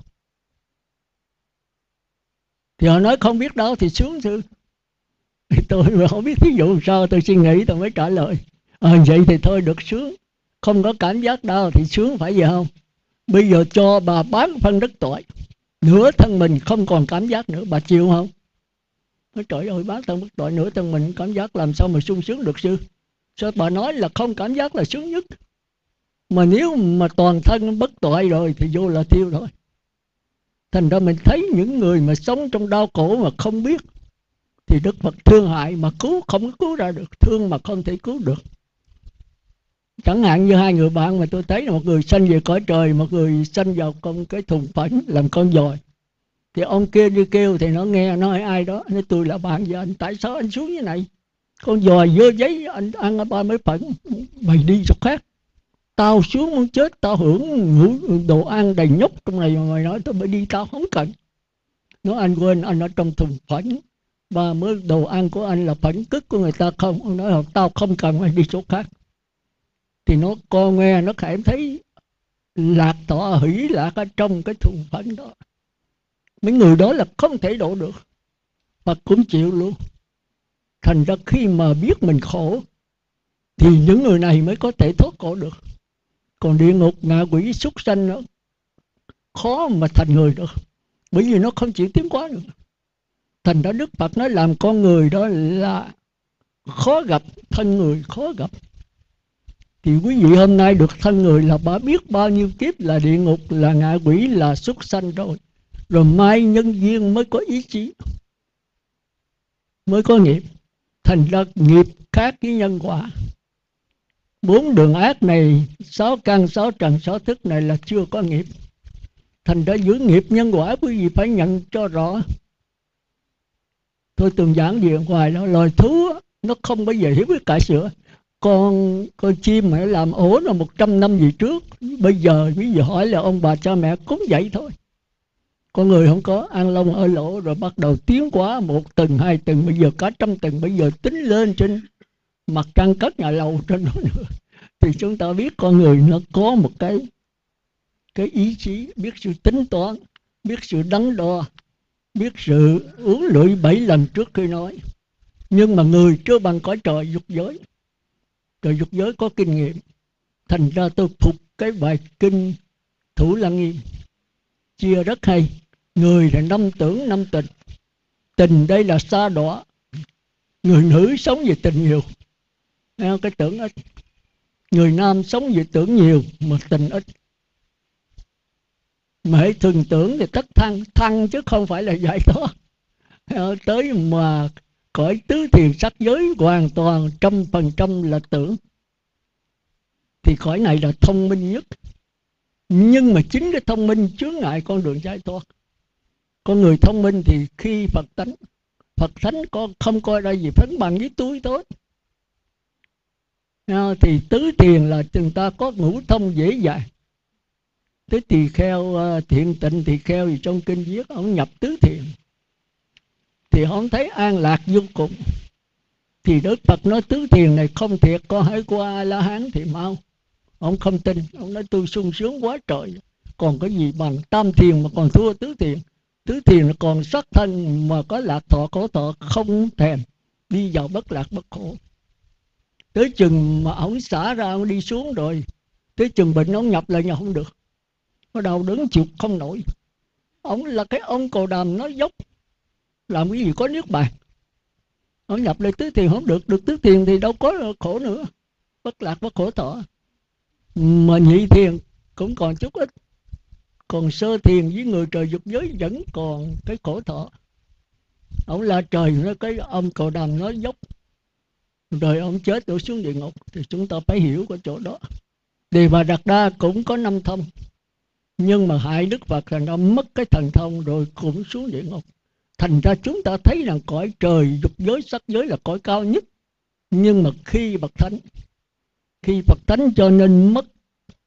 Thì họ nói không biết đau thì sướng chứ. Thì tôi mà không biết thí dụ sao, tôi suy nghĩ tôi mới trả lời. À, vậy thì thôi được sướng. Không có cảm giác đau thì sướng phải vậy không? Bây giờ cho bà bán phân đất tội, nửa thân mình không còn cảm giác nữa, bà chịu không? Nói trời ơi, bán thân bất tội, nửa thân mình cảm giác làm sao mà sung sướng được sư? Sao bà nói là không cảm giác là sướng nhất? Mà nếu mà toàn thân bất tội rồi thì vô là tiêu rồi. Thành ra mình thấy những người mà sống trong đau khổ mà không biết thì Đức Phật thương hại mà cứu không có cứu ra được, thương mà không thể cứu được. Chẳng hạn như hai người bạn mà tôi thấy là một người sanh về cõi trời, một người sanh vào con cái thùng phẫn làm con dòi. Thì ông kia đi kêu thì nó nghe, nói ai đó, nói tôi là bạn với anh, tại sao anh xuống như này? Con dòi dơ giấy anh ăn ở ba mấy phẫn, mày đi chỗ khác. Tao xuống muốn chết, tao hưởng ngủ đồ ăn đầy nhóc trong này mà mày nói tao mới đi, tao không cần. Nói anh quên, anh ở trong thùng phẫn, và mới đồ ăn của anh là phẫn cức của người ta không. Ông nói tao không cần, mày đi chỗ khác. Thì nó con nghe nó cảm thấy lạc tọa hỷ lạc ở trong cái thùng phẫn đó. Mấy người đó là không thể độ được, Phật cũng chịu luôn. Thành ra khi mà biết mình khổ thì những người này mới có thể thoát khổ được. Còn địa ngục, ngạ quỷ, súc sanh nó khó mà thành người được, bởi vì nó không chịu tiến hóa nữa. Thành ra Đức Phật nói làm con người đó là khó gặp, thân người khó gặp. Thì quý vị hôm nay được thân người là bà biết bao nhiêu kiếp là địa ngục, là ngạ quỷ, là súc sanh rồi. Rồi mai nhân duyên mới có ý chí, mới có nghiệp. Thành ra nghiệp khác với nhân quả. Bốn đường ác này, sáu căn, sáu trần, sáu thức này là chưa có nghiệp. Thành ra giữa nghiệp nhân quả quý vị phải nhận cho rõ. Tôi từng giảng gì ở ngoài đó, loài thú nó không bao giờ hiểu biết cải sửa. Con con chim mà làm ổ là một trăm năm về trước, bây giờ quý vị hỏi là ông bà cha mẹ cũng vậy thôi. Con người không có, ăn lông ở lỗ rồi bắt đầu tiến hóa một tầng, hai tầng, bây giờ cả trăm tầng, bây giờ tính lên trên mặt trăng cất nhà lầu trên đó nữa. Thì chúng ta biết con người nó có một cái cái ý chí, biết sự tính toán, biết sự đắn đo, biết sự uống lưỡi bảy lần trước khi nói. Nhưng mà người chưa bằng cõi trời dục giới. Trời dục giới có kinh nghiệm. Thành ra tôi phục cái bài kinh Thủ Lăng Nghiêm, chia rất hay. Người là năm tưởng năm tình. Tình đây là xa đọa. Người nữ sống về tình nhiều, cái tưởng ít. Người nam sống về tưởng nhiều mà tình ít. Mà hãy thường tưởng thì tất thăng, thăng chứ không phải là giải thoát. Tới mà cõi tứ thiền sắc giới hoàn toàn trăm phần trăm là tưởng, thì cõi này là thông minh nhất. Nhưng mà chính cái thông minh chướng ngại con đường giải thoát. Con người thông minh thì khi Phật tánh, Phật thánh con không coi ra gì phấn bằng với túi tốt. Thì tứ thiền là chúng ta có ngũ thông dễ dàng. Tới tỳ kheo, thiện tịnh tỳ kheo gì trong kinh viết, ông nhập tứ thiền thì ông thấy an lạc vô cùng. Thì Đức Phật nói tứ thiền này không thiệt, con hãy qua A La Hán thì mau. Ông không tin, ông nói tôi sung sướng quá trời, còn có gì bằng tam thiền mà còn thua tứ thiền. Tứ thiền là còn sắc thân mà có lạc thọ khổ thọ không thèm, đi vào bất lạc bất khổ. Tới chừng mà ông xả ra, ông đi xuống rồi, tới chừng bệnh ông nhập lại nhà không được, nó đau đớn chịu không nổi. Ông là cái ông Cồ Đàm nói dốc, làm cái gì có nước bạc. Ông nhập lại tứ thiền không được, được tứ thiền thì đâu có khổ nữa, bất lạc bất khổ thọ. Mà nhị thiền cũng còn chút ít, còn sơ thiền với người trời dục giới vẫn còn cái khổ thọ. Ông là trời, nói cái ông Cồ Đàm nói dốc, rồi ông chết đổ xuống địa ngục. Thì chúng ta phải hiểu cái chỗ đó. Đề Bà Đạt Đa cũng có năm thông, nhưng mà hại Đức Phật thành ra mất cái thần thông rồi cũng xuống địa ngục. Thành ra chúng ta thấy rằng cõi trời dục giới sắc giới là cõi cao nhất. Nhưng mà khi bậc thánh, khi Phật thánh cho nên mất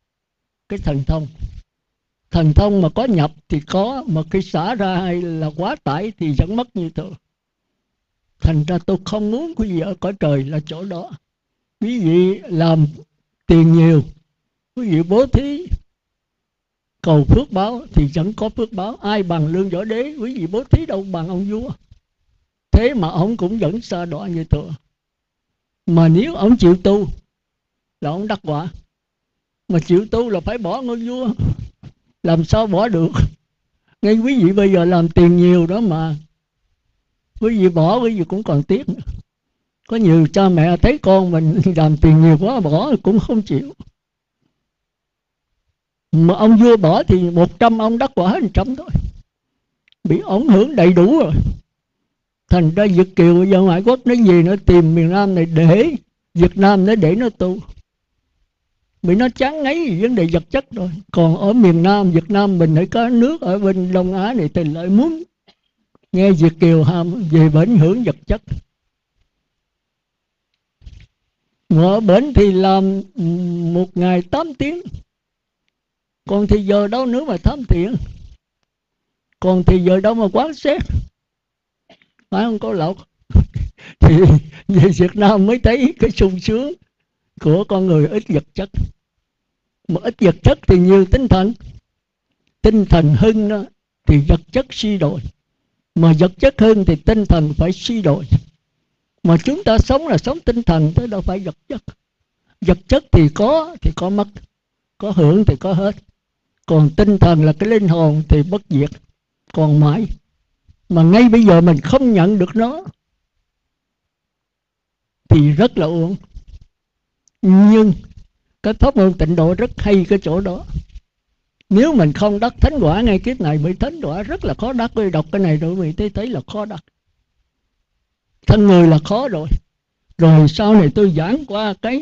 cái thần thông. Thần thông mà có nhập thì có, mà khi xả ra hay là quá tải thì vẫn mất như thường. Thành ra tôi không muốn quý vị ở cõi trời là chỗ đó. Quý vị làm tiền nhiều, quý vị bố thí cầu phước báo thì vẫn có phước báo. Ai bằng Lương Võ Đế, quý vị bố thí đâu bằng ông vua. Thế mà ông cũng vẫn sa đọa như thường. Mà nếu ông chịu tu là ông đắc quả. Mà chịu tu là phải bỏ ngôi vua, làm sao bỏ được. Ngay quý vị bây giờ làm tiền nhiều đó mà quý vị bỏ, quý vị cũng còn tiếc. Có nhiều cha mẹ thấy con mình làm tiền nhiều quá bỏ cũng không chịu. Mà ông vua bỏ thì một trăm ông đắc quả một trăm thôi, bị ổng hưởng đầy đủ rồi. Thành ra Việt kiều bây giờ ngoại quốc nó gì nó tìm miền Nam này để Việt Nam nó để nó tu, bị nó chán ngấy vấn đề vật chất rồi. Còn ở miền Nam Việt Nam mình lại có nước ở bên Đông Á này thì lại muốn nghe Việt kiều ham về bển hưởng vật chất. Mà ở bển thì làm một ngày tám tiếng, còn thì giờ đâu nữa mà tham thiện, còn thì giờ đâu mà quán xét, phải không có Lộc? Thì về Việt Nam mới thấy cái sung sướng của con người ít vật chất. Mà ít vật chất thì nhiều tinh thần. Tinh thần hưng đó thì vật chất suy đồi, mà vật chất hưng thì tinh thần phải suy đồi. Mà chúng ta sống là sống tinh thần chứ đâu phải vật chất. Vật chất thì có thì có mất, có hưởng thì có hết. Còn tinh thần là cái linh hồn thì bất diệt, còn mãi. Mà ngay bây giờ mình không nhận được nó thì rất là uổng. Nhưng cái pháp môn tịnh độ rất hay cái chỗ đó. Nếu mình không đắc thánh quả ngay kiếp này, bị thánh quả rất là khó đắc. Tôi đọc cái này rồi mình thấy, thấy là khó đắc. Thân người là khó rồi. Rồi sau này tôi giảng qua cái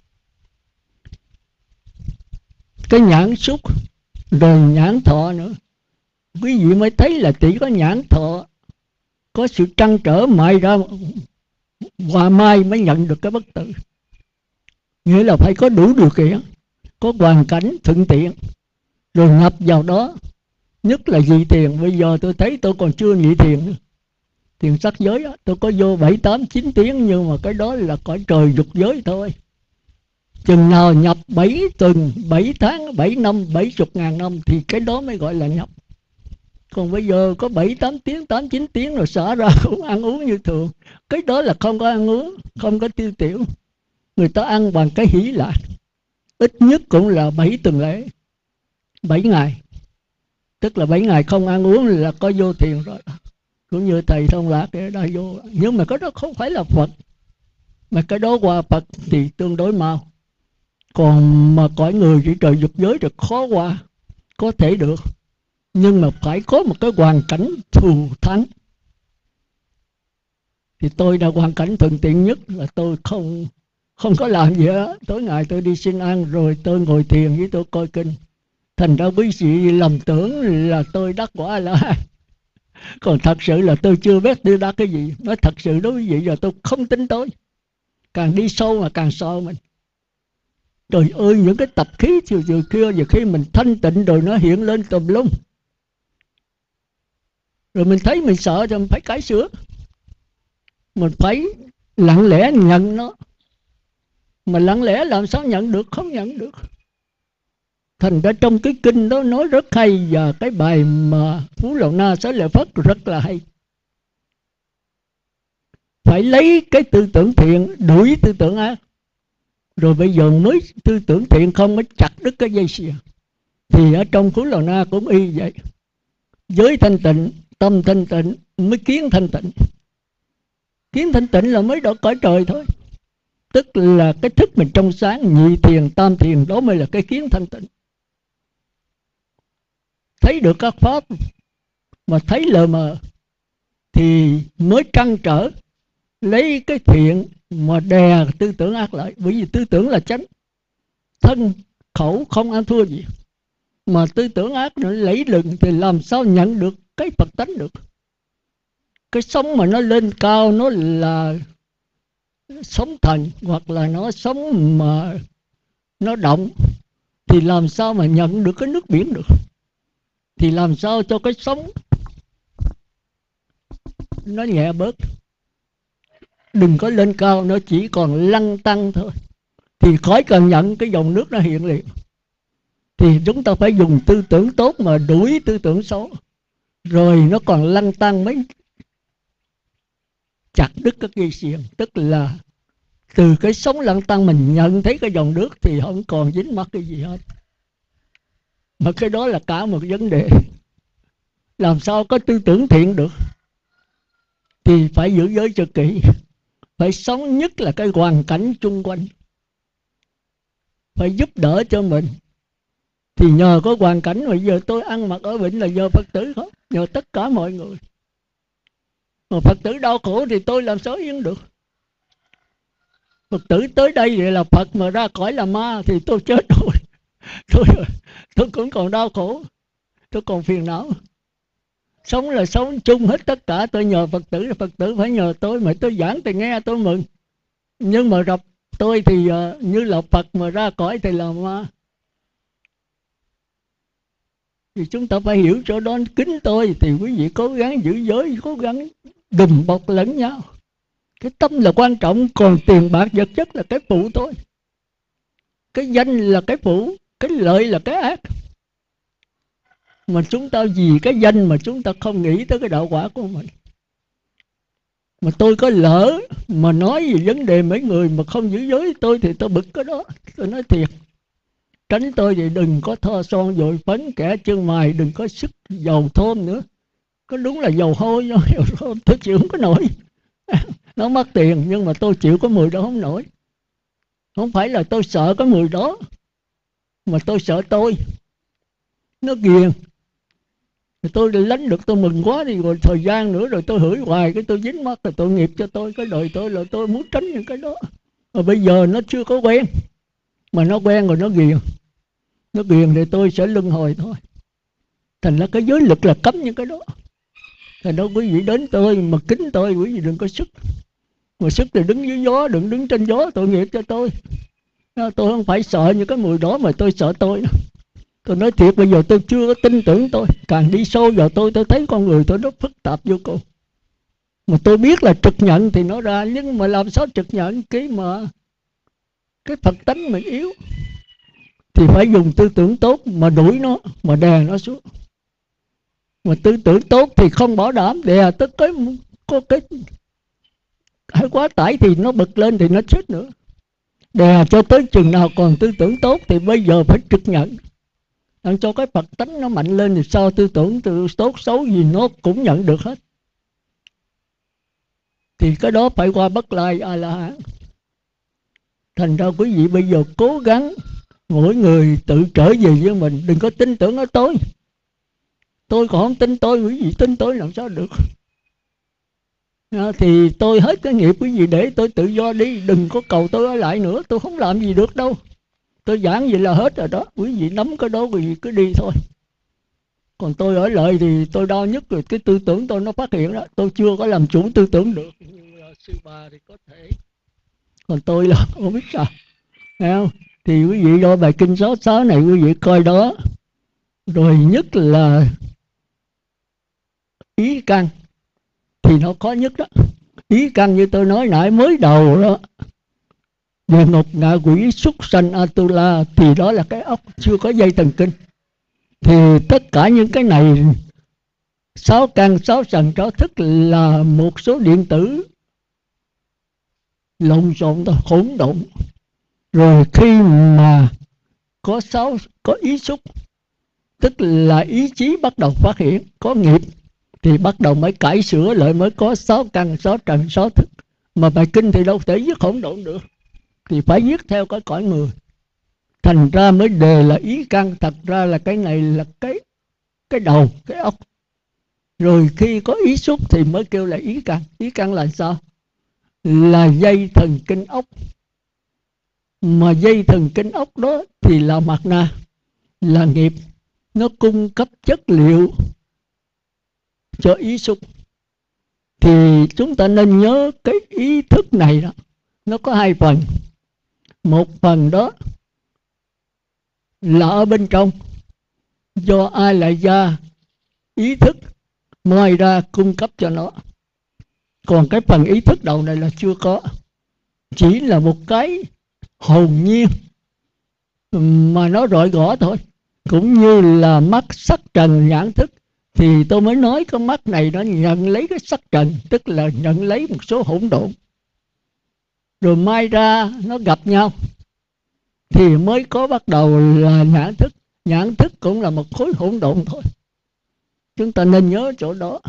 Cái nhãn xúc, rồi nhãn thọ nữa. Quý vị mới thấy là chỉ có nhãn thọ, có sự trăn trở mãi ra hòa mai mới nhận được cái bất tử. Nghĩa là phải có đủ điều kiện, có hoàn cảnh thuận tiện, rồi nhập vào đó. Nhất là vị thiền. Bây giờ tôi thấy tôi còn chưa vị thiền nữa. Thiền sắc giới đó, tôi có vô bảy, tám, chín tiếng, nhưng mà cái đó là cõi trời dục giới thôi. Chừng nào nhập bảy tuần, bảy tháng, bảy năm, bảy chục ngàn năm thì cái đó mới gọi là nhập. Còn bây giờ có bảy, tám tiếng, tám, chín tiếng rồi xả ra cũng ăn uống như thường. Cái đó là không có ăn uống, không có tiêu tiểu. Người ta ăn bằng cái hỷ lạc. Ít nhất cũng là bảy tuần lễ, bảy ngày. Tức là bảy ngày không ăn uống là có vô thiền rồi. Cũng như thầy Thông Lạc đã vô. Nhưng mà cái đó không phải là Phật. Mà cái đó qua Phật thì tương đối mau. Còn mà cõi người chỉ trời dục giới thì khó qua. Có thể được, Nhưng mà phải có một cái hoàn cảnh thù thắng. Thì tôi đã hoàn cảnh thuận tiện nhất là tôi không không có làm gì hết. Tối ngày tôi đi xin ăn rồi tôi ngồi thiền với tôi coi kinh. Thành ra quý vị lầm tưởng là tôi đắc quả là còn thật sự là tôi chưa biết tôi đắc cái gì. Nói thật sự đối với quý vị là tôi không tin tôi. Càng đi sâu mà càng sợ mình. Trời ơi, những cái tập khí chiều chiều kia, giờ khi mình thanh tịnh rồi nó hiện lên tùm lum. Rồi mình thấy mình sợ thì mình phải cải sửa. Mình phải lặng lẽ nhận nó. Mà lặng lẽ làm sao nhận được? Không nhận được. Thành ra trong cái kinh đó nói rất hay. Và cái bài mà Phú Lầu Na Xá Lợi Phất rất là hay. Phải lấy cái tư tưởng thiện đuổi tư tưởng ác. Rồi bây giờ mới tư tưởng thiện không mới chặt đứt cái dây xìa. Thì ở trong Phú Lầu Na cũng y vậy. Giới thanh tịnh, tâm thanh tịnh mới kiến thanh tịnh. Kiến thanh tịnh là mới đổ cõi trời thôi. Tức là cái thức mình trong sáng, nhị thiền, tam thiền, đó mới là cái kiến thanh tịnh. Thấy được các pháp mà thấy lờ mờ thì mới trăn trở lấy cái thiện mà đè tư tưởng ác lại. Bởi vì tư tưởng là chánh, thân khẩu không ăn thua gì. Mà tư tưởng ác nó lấy lừng thì làm sao nhận được cái Phật tánh được. Cái sống mà nó lên cao, nó là sống thần, hoặc là nó sống mà nó động, thì làm sao mà nhận được cái nước biển được. Thì làm sao cho cái sống nó nhẹ bớt, đừng có lên cao, nó chỉ còn lăn tăng thôi, thì khỏi cần nhận cái dòng nước nó hiện liền. Thì chúng ta phải dùng tư tưởng tốt mà đuổi tư tưởng xấu, rồi nó còn lăn tăng mới chặt đứt các dây xiềng. Tức là từ cái sống lăn tăng mình nhận thấy cái dòng nước thì không còn dính mắc cái gì hết. Mà cái đó là cả một vấn đề. Làm sao có tư tưởng thiện được? Thì phải giữ giới cho kỹ. Phải sống nhất là cái hoàn cảnh chung quanh. Phải giúp đỡ cho mình. Thì nhờ có hoàn cảnh mà giờ tôi ăn mặc ở bệnh là nhờ Phật tử không? Nhờ tất cả mọi người. Mà Phật tử đau khổ thì tôi làm sao yên được? Phật tử tới đây vậy là Phật, mà ra cõi là ma thì tôi chết rồi. Tôi, tôi cũng còn đau khổ, tôi còn phiền não. Sống là sống chung hết tất cả. Tôi nhờ Phật tử là Phật tử phải nhờ tôi. Mà tôi giảng thì nghe tôi mừng. Nhưng mà gặp tôi thì uh, như là Phật, mà ra cõi thì là ma. Thì chúng ta phải hiểu chỗ đó. Kính tôi thì quý vị cố gắng giữ giới, cố gắng đùm bọc lẫn nhau. Cái tâm là quan trọng, còn tiền bạc vật chất là cái phụ thôi. Cái danh là cái phụ, cái lợi là cái ác. Mà chúng ta vì cái danh mà chúng ta không nghĩ tới cái đạo quả của mình. Mà tôi có lỡ mà nói về vấn đề mấy người mà không giữ giới tôi thì tôi bực cái đó. Tôi nói thiệt, tránh tôi thì đừng có thoa son dội phấn, kẻ chân mày đừng có sức dầu thơm nữa. Có đúng là dầu hôi, dầu thơm tôi chịu không có nổi. Nó mất tiền nhưng mà tôi chịu cái mùi đó không nổi. Không phải là tôi sợ cái mùi đó, mà tôi sợ tôi nó ghiền. Tôi lánh được tôi mừng quá đi, rồi thời gian nữa rồi tôi hửi hoài cái tôi dính mắt là tội nghiệp cho tôi. Cái đời tôi là tôi muốn tránh những cái đó. Mà bây giờ nó chưa có quen, mà nó quen rồi nó ghiền. Nó ghiền thì tôi sẽ luân hồi thôi. Thành ra cái giới lực là cấm những cái đó. Thành ra quý vị đến tôi mà kính tôi, quý vị đừng có sức. Mà sức thì đứng dưới gió, đừng đứng trên gió, tội nghiệp cho tôi. Tôi không phải sợ những cái mùi đó, mà tôi sợ tôi. Tôi nói thiệt, bây giờ tôi chưa có tin tưởng tôi. Càng đi sâu vào tôi, tôi thấy con người tôi nó phức tạp vô cùng. Mà tôi biết là trực nhận thì nó ra. Nhưng mà làm sao trực nhận cái mà cái Phật tánh mình yếu. Thì phải dùng tư tưởng tốt mà đuổi nó, mà đè nó xuống. Mà tư tưởng tốt thì không bảo đảm, đè tới cái có cái hay quá tải thì nó bực lên thì nó chết nữa. Đè cho tới chừng nào còn tư tưởng tốt thì bây giờ phải trực nhận. Làm cho cái Phật tánh nó mạnh lên thì sao tư tưởng từ tốt xấu gì nó cũng nhận được hết. Thì cái đó phải qua Bất Lai A La Hán. Thành ra quý vị bây giờ cố gắng mỗi người tự trở về với mình, đừng có tin tưởng ở tôi. Tôi còn không tin tôi, quý vị tin tôi làm sao được. À, thì tôi hết cái nghiệp, quý vị để tôi tự do đi, đừng có cầu tôi ở lại nữa, tôi không làm gì được đâu. Tôi giảng vậy là hết rồi đó, quý vị nắm cái đó quý vị cứ đi thôi. Còn tôi ở lại thì tôi đau nhất rồi cái tư tưởng tôi nó phát hiện đó, tôi chưa có làm chủ tư tưởng được. Nhưng sư bà thì có thể, còn tôi là không biết sao. Thấy không? Thì quý vị đôi bài kinh sáu sáu này quý vị coi đó. Rồi nhất là ý căn thì nó có nhất đó. Ý căn như tôi nói nãy mới đầu đó, địa ngục, ngạ quỷ, súc sanh, Atula, thì đó là cái ốc chưa có dây thần kinh. Thì tất cả những cái này, sáu căn, sáu trần, sáu thức là một số điện tử lộn xộn thôi, hỗn độn. Rồi khi mà có sáu, có ý xúc, tức là ý chí bắt đầu phát hiện, có nghiệp, thì bắt đầu mới cải sửa lại, mới có sáu căn, sáu trần, sáu thức. Mà bài kinh thì đâu thể viết hỗn độn được, thì phải viết theo cái cõi người. Thành ra mới đề là ý căn, thật ra là cái này là cái cái đầu, cái ốc. Rồi khi có ý xúc thì mới kêu là ý căn. Ý căn là sao? Là dây thần kinh ốc. Mà dây thần kinh ốc đó thì là mạt na, là nghiệp. Nó cung cấp chất liệu cho ý xúc. Thì chúng ta nên nhớ cái ý thức này đó, nó có hai phần. Một phần đó là ở bên trong, do ai lại ra ý thức ngoài ra cung cấp cho nó. Còn cái phần ý thức đầu này là chưa có, chỉ là một cái hồn nhiên mà nó rọi gõ thôi. Cũng như là mắt, sắc, trần, nhãn, thức, thì tôi mới nói cái mắt này nó nhận lấy cái sắc trần, tức là nhận lấy một số hỗn độn. Rồi mai ra nó gặp nhau thì mới có bắt đầu là nhãn thức. Nhãn thức cũng là một khối hỗn độn thôi. Chúng ta nên nhớ chỗ đó.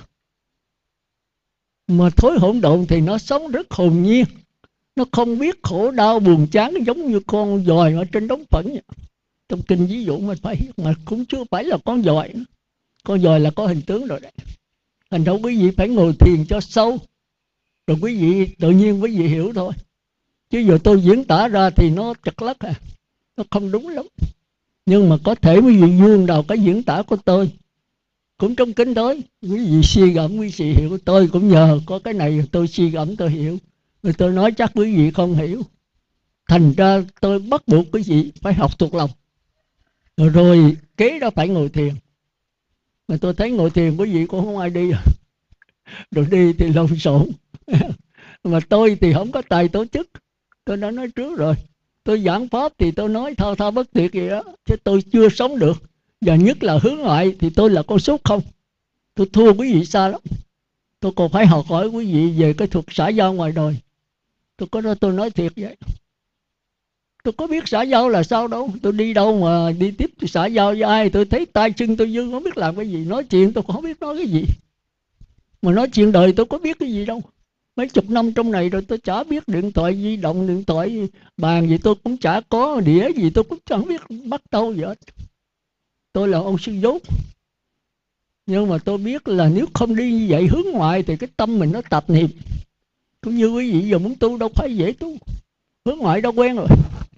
Mà thối hỗn độn thì nó sống rất hồn nhiên, nó không biết khổ đau buồn chán, giống như con dòi ở trên đống phẫn vậy. Trong kinh ví dụ mình phải, mà cũng chưa phải là con dòi nữa. Con dòi là có hình tướng rồi đấy. Thành ra quý vị phải ngồi thiền cho sâu, rồi quý vị tự nhiên quý vị hiểu thôi. Chứ giờ tôi diễn tả ra thì nó chật lất à, nó không đúng lắm. Nhưng mà có thể quý vị vuông đầu cái diễn tả của tôi, cũng trong kinh tới, quý vị suy gẫm quý vị hiểu. Tôi cũng nhờ có cái này tôi suy gẫm tôi hiểu, rồi tôi nói chắc quý vị không hiểu. Thành ra tôi bắt buộc quý vị phải học thuộc lòng. Rồi, rồi kế đó phải ngồi thiền. Mà tôi thấy ngồi thiền quý vị cũng không ai đi à. Rồi đi thì lộn xộn. Mà tôi thì không có tài tổ chức, tôi đã nói trước rồi. Tôi giảng pháp thì tôi nói thao thao bất tuyệt vậy đó, chứ tôi chưa sống được. Và nhất là hướng ngoại thì tôi là con sốt không. Tôi thua quý vị xa lắm. Tôi còn phải học hỏi quý vị về cái thuật xã giao ngoài đời. Tôi có đó, tôi nói thiệt vậy. Tôi có biết xã giao là sao đâu. Tôi đi đâu mà đi tiếp xã giao với ai. Tôi thấy tay chân tôi dưng không biết làm cái gì. Nói chuyện tôi không biết nói cái gì. Mà nói chuyện đời tôi có biết cái gì đâu. Mấy chục năm trong này rồi tôi chả biết điện thoại di động, điện thoại bàn gì tôi cũng chả có, đĩa gì tôi cũng chẳng biết bắt tâu gì hết. Tôi là ông sư dốt. Nhưng mà tôi biết là nếu không đi như vậy hướng ngoại thì cái tâm mình nó tạp niệm. Cũng như quý vị giờ muốn tu đâu phải dễ tu. Hướng ngoại đã quen rồi.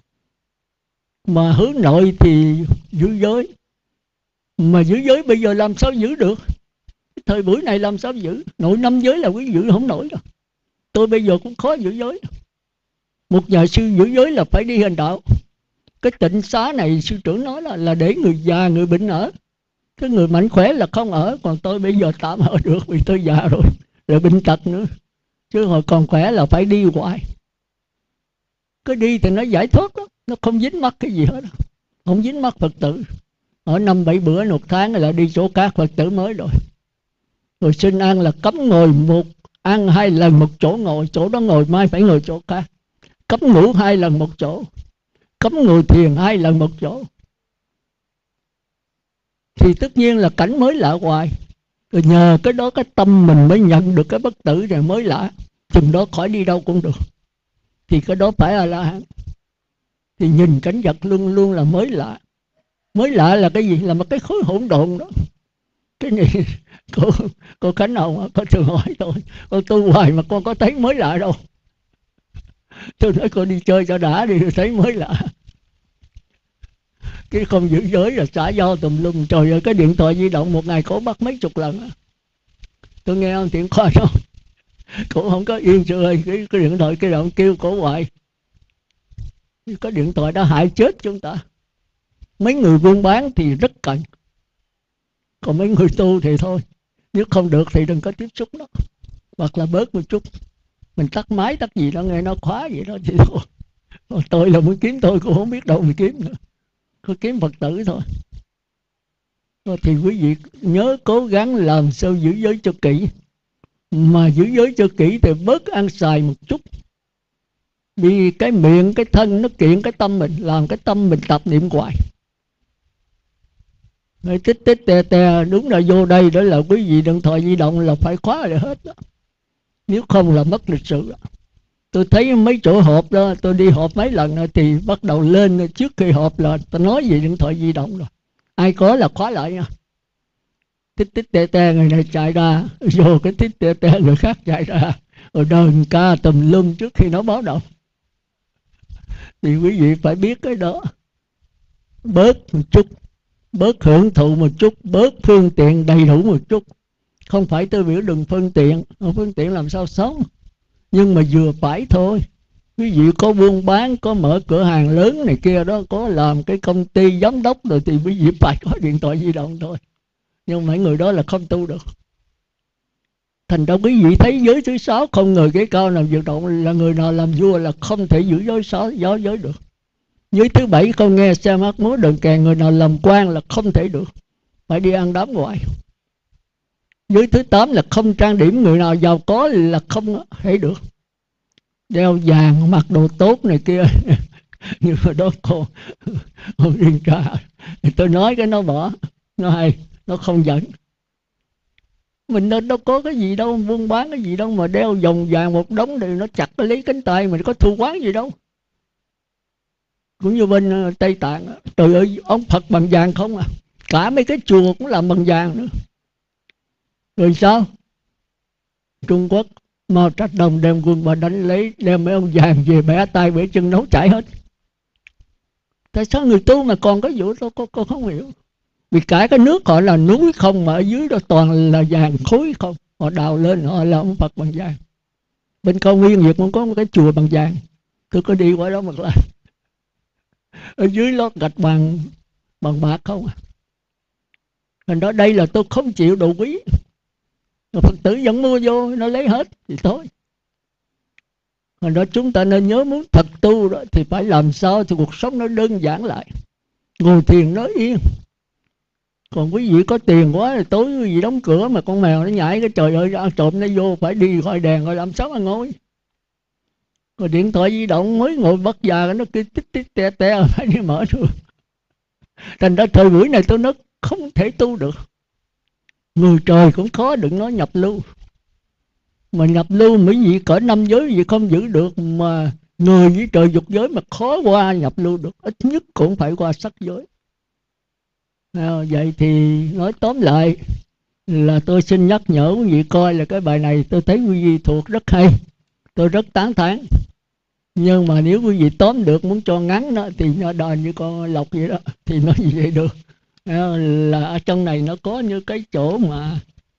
Mà hướng nội thì giữ giới. Mà giữ giới bây giờ làm sao giữ được? Thời buổi này làm sao giữ? Nội năm giới là quý giữ không nổi đâu. Tôi bây giờ cũng khó giữ giới. Một nhà sư giữ giới là phải đi hành đạo. Cái tịnh xá này sư trưởng nói là, là để người già, người bệnh ở. Cái người mạnh khỏe là không ở. Còn tôi bây giờ tạm ở được vì tôi già rồi, rồi bệnh tật nữa. Chứ hồi còn khỏe là phải đi hoài. Cứ đi thì nó giải thoát đó. Nó không dính mắc cái gì hết đó. Không dính mắc Phật tử. Ở năm bảy bữa một tháng là đi chỗ các Phật tử mới rồi. Rồi xin ăn là cấm ngồi một, ăn hai lần một chỗ ngồi. Chỗ đó ngồi mai phải ngồi chỗ khác. Cấm ngủ hai lần một chỗ. Cấm ngồi thiền hai lần một chỗ. Thì tất nhiên là cảnh mới lạ hoài. Rồi nhờ cái đó cái tâm mình mới nhận được cái bất tử này mới lạ. Chừng đó khỏi đi đâu cũng được. Thì cái đó phải A-la-hán. Thì nhìn cảnh vật luôn luôn là mới lạ. Mới lạ là cái gì? Là một cái khối hỗn độn đó. Cái này cô, cô Khánh Hồng có thường hỏi tôi, con tu hoài mà con có thấy mới lạ đâu. Tôi nói cô đi chơi cho đã đi, thấy mới lạ. Cái không giữ giới là xã giao tùm lum. Trời ơi, cái điện thoại di động một ngày cổ bắt mấy chục lần. Tôi nghe ông Thiện Khoa nói, cổ không có yên sự ơi, cái, cái điện thoại cái động kêu cổ hoài. Cái điện thoại đã hại chết chúng ta. Mấy người buôn bán thì rất cần, còn mấy người tu thì thôi, nếu không được thì đừng có tiếp xúc nó, hoặc là bớt một chút. Mình tắt máy tắt gì đó nghe nó khóa vậy đó thì thôi. Tôi là muốn kiếm tôi cũng không biết đâu mà kiếm nữa, có kiếm Phật tử thôi. Thì quý vị nhớ cố gắng làm sao giữ giới cho kỹ. Mà giữ giới cho kỹ thì bớt ăn xài một chút. Vì cái miệng, cái thân nó kiện cái tâm mình, làm cái tâm mình tập niệm hoài. Nói tích tích tè tè, đúng là vô đây đó là quý vị điện thoại di động là phải khóa lại hết đó. Nếu không là mất lịch sử đó. Tôi thấy mấy chỗ họp đó, tôi đi họp mấy lần đó, thì bắt đầu lên trước khi họp là tôi nói về điện thoại di động rồi. Ai có là khóa lại nha. Tích tích tè tè người này chạy ra, vô cái tích tè tè người khác chạy ra, rồi đờn ca tùm lum trước khi nó báo động. Thì quý vị phải biết cái đó. Bớt một chút, bớt hưởng thụ một chút, bớt phương tiện đầy đủ một chút. Không phải tôi biểu đừng phương tiện, phương tiện làm sao sống, nhưng mà vừa phải thôi. Quý vị có buôn bán, có mở cửa hàng lớn này kia đó, có làm cái công ty giám đốc rồi thì quý vị phải có điện thoại di động thôi. Nhưng mấy người đó là không tu được. Thành ra quý vị thấy giới thứ sáu không ngờ cái cao làm việc động là người nào làm vua là không thể giữ giới sáu giáo giới được. Giới thứ bảy không nghe xe mát múa đờn kèn, người nào làm quan là không thể được, phải đi ăn đám ngoài. Giới thứ tám là không trang điểm, người nào giàu có là không thể được. Đeo vàng, mặc đồ tốt này kia. Nhưng mà đó cô không riêng trà. Tôi nói cái nó bỏ, nó hay, nó không giận. Mình đâu, đâu có cái gì đâu, buôn bán cái gì đâu mà đeo vòng vàng một đống thì nó chặt lấy cánh tay mình, có thu quán gì đâu. Cũng như bên Tây Tạng, trời ơi, ông Phật bằng vàng không à. Cả mấy cái chùa cũng làm bằng vàng nữa. Rồi sao? Trung Quốc Mao Trạch Đông đem quân và đánh lấy, đem mấy ông vàng về bẻ tay bẻ chân nấu chảy hết. Tại sao người tu mà còn có vụ đó, cô, cô không hiểu. Vì cả cái nước họ là núi không, mà ở dưới đó toàn là vàng khối không. Họ đào lên họ là ông Phật bằng vàng. Bên Cao Nguyên Việt cũng có một cái chùa bằng vàng, tôi có đi qua đó mà lại. Ở dưới lót gạch bằng bằng bạc không à. Thành đó đây là tôi không chịu đồ quý. Phật tử vẫn mua vô, nó lấy hết thì thôi. Thành đó chúng ta nên nhớ, muốn thật tu đó thì phải làm sao thì cuộc sống nó đơn giản lại. Ngồi thiền nó yên. Còn quý vị có tiền quá thì tối quý vị đóng cửa mà con mèo nó nhảy cái trời ơi ăn trộm nó vô, phải đi khỏi đèn rồi làm sao mà ngồi. Rồi điện thoại di động mới ngồi bắt già nó cứ tích tích te te phải đi mở rồi. Thành ra thời buổi này tôi nói không thể tu được. Người trời cũng khó, đừng nói nhập lưu. Mà nhập lưu mấy vị cỡ năm giới gì không giữ được, mà người với trời dục giới mà khó qua nhập lưu được, ít nhất cũng phải qua sắc giới. À, vậy thì nói tóm lại là tôi xin nhắc nhở quý vị coi là cái bài này tôi thấy quý vị thuộc rất hay, tôi rất tán thán. Nhưng mà nếu quý vị tóm được muốn cho ngắn đó thì nó đòi như con lộc vậy đó, thì nói gì vậy được. À, là ở trong này nó có như cái chỗ mà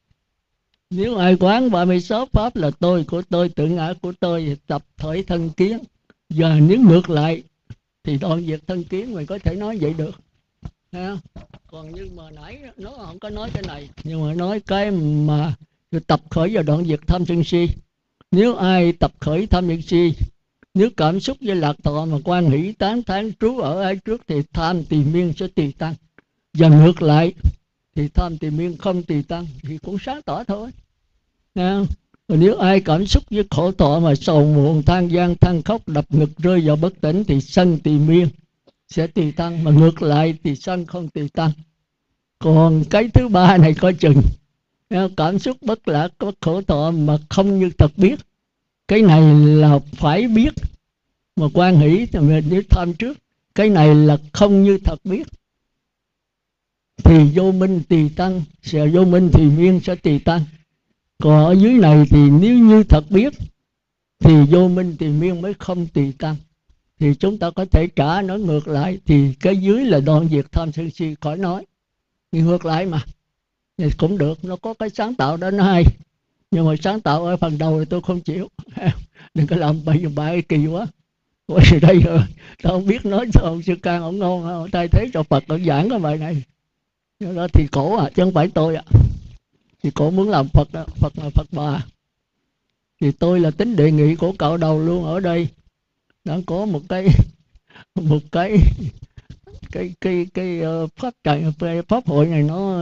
nếu ai quán ba mươi sáu pháp là tôi của tôi, tự ngã của tôi thì tập khởi thân kiến. Giờ nếu ngược lại thì đoạn diệt thân kiến, mình có thể nói vậy được. À, còn như mà nãy nó không có nói cái này, nhưng mà nói cái mà tập khởi và đoạn diệt tham sân si. Nếu ai tập khởi tham sân si, nếu cảm xúc với lạc thọ mà quan hỷ tán thán trú ở ai trước thì tham tỳ miên sẽ tùy tăng. Và ngược lại thì tham tỳ miên không tùy tăng, thì cũng sáng tỏ thôi. À, rồi nếu ai cảm xúc với khổ thọ mà sầu muộn than gian than khóc đập ngực rơi vào bất tỉnh thì sân tỳ miên sẽ tùy tăng, mà ngược lại thì sân không tùy tăng. Còn cái thứ ba này coi chừng, cảm xúc bất lạc bất khổ thọ mà không như thật biết, cái này là phải biết. Mà quan hỷ thì mình nếu tham trước, cái này là không như thật biết. thì vô minh tùy tăng, sẽ vô minh thì miên sẽ tùy tăng. Còn ở dưới này thì nếu như thật biết thì vô minh thì miên mới không tùy tăng. Thì chúng ta có thể trả nó ngược lại, thì cái dưới là đoạn diệt tham sân si khỏi nói, ngược lại mà thì cũng được. Nó có cái sáng tạo đó nó hay, nhưng mà sáng tạo ở phần đầu thì tôi không chịu. Đừng có làm bậy bậy kỳ quá. Ôi đây rồi tao không biết nói sao ông Sư Can ông ngon, ông thay thế cho Phật ông giảng cái bài này. Do đó thì cổ à, chứ không phải tôi ạ. À. Thì cổ muốn làm Phật đó. Phật là Phật bà. Thì tôi là tính đề nghị của cạo đầu luôn ở đây. Đã có một cái một cái cái cái cái uh, pháp trận pháp hội này nó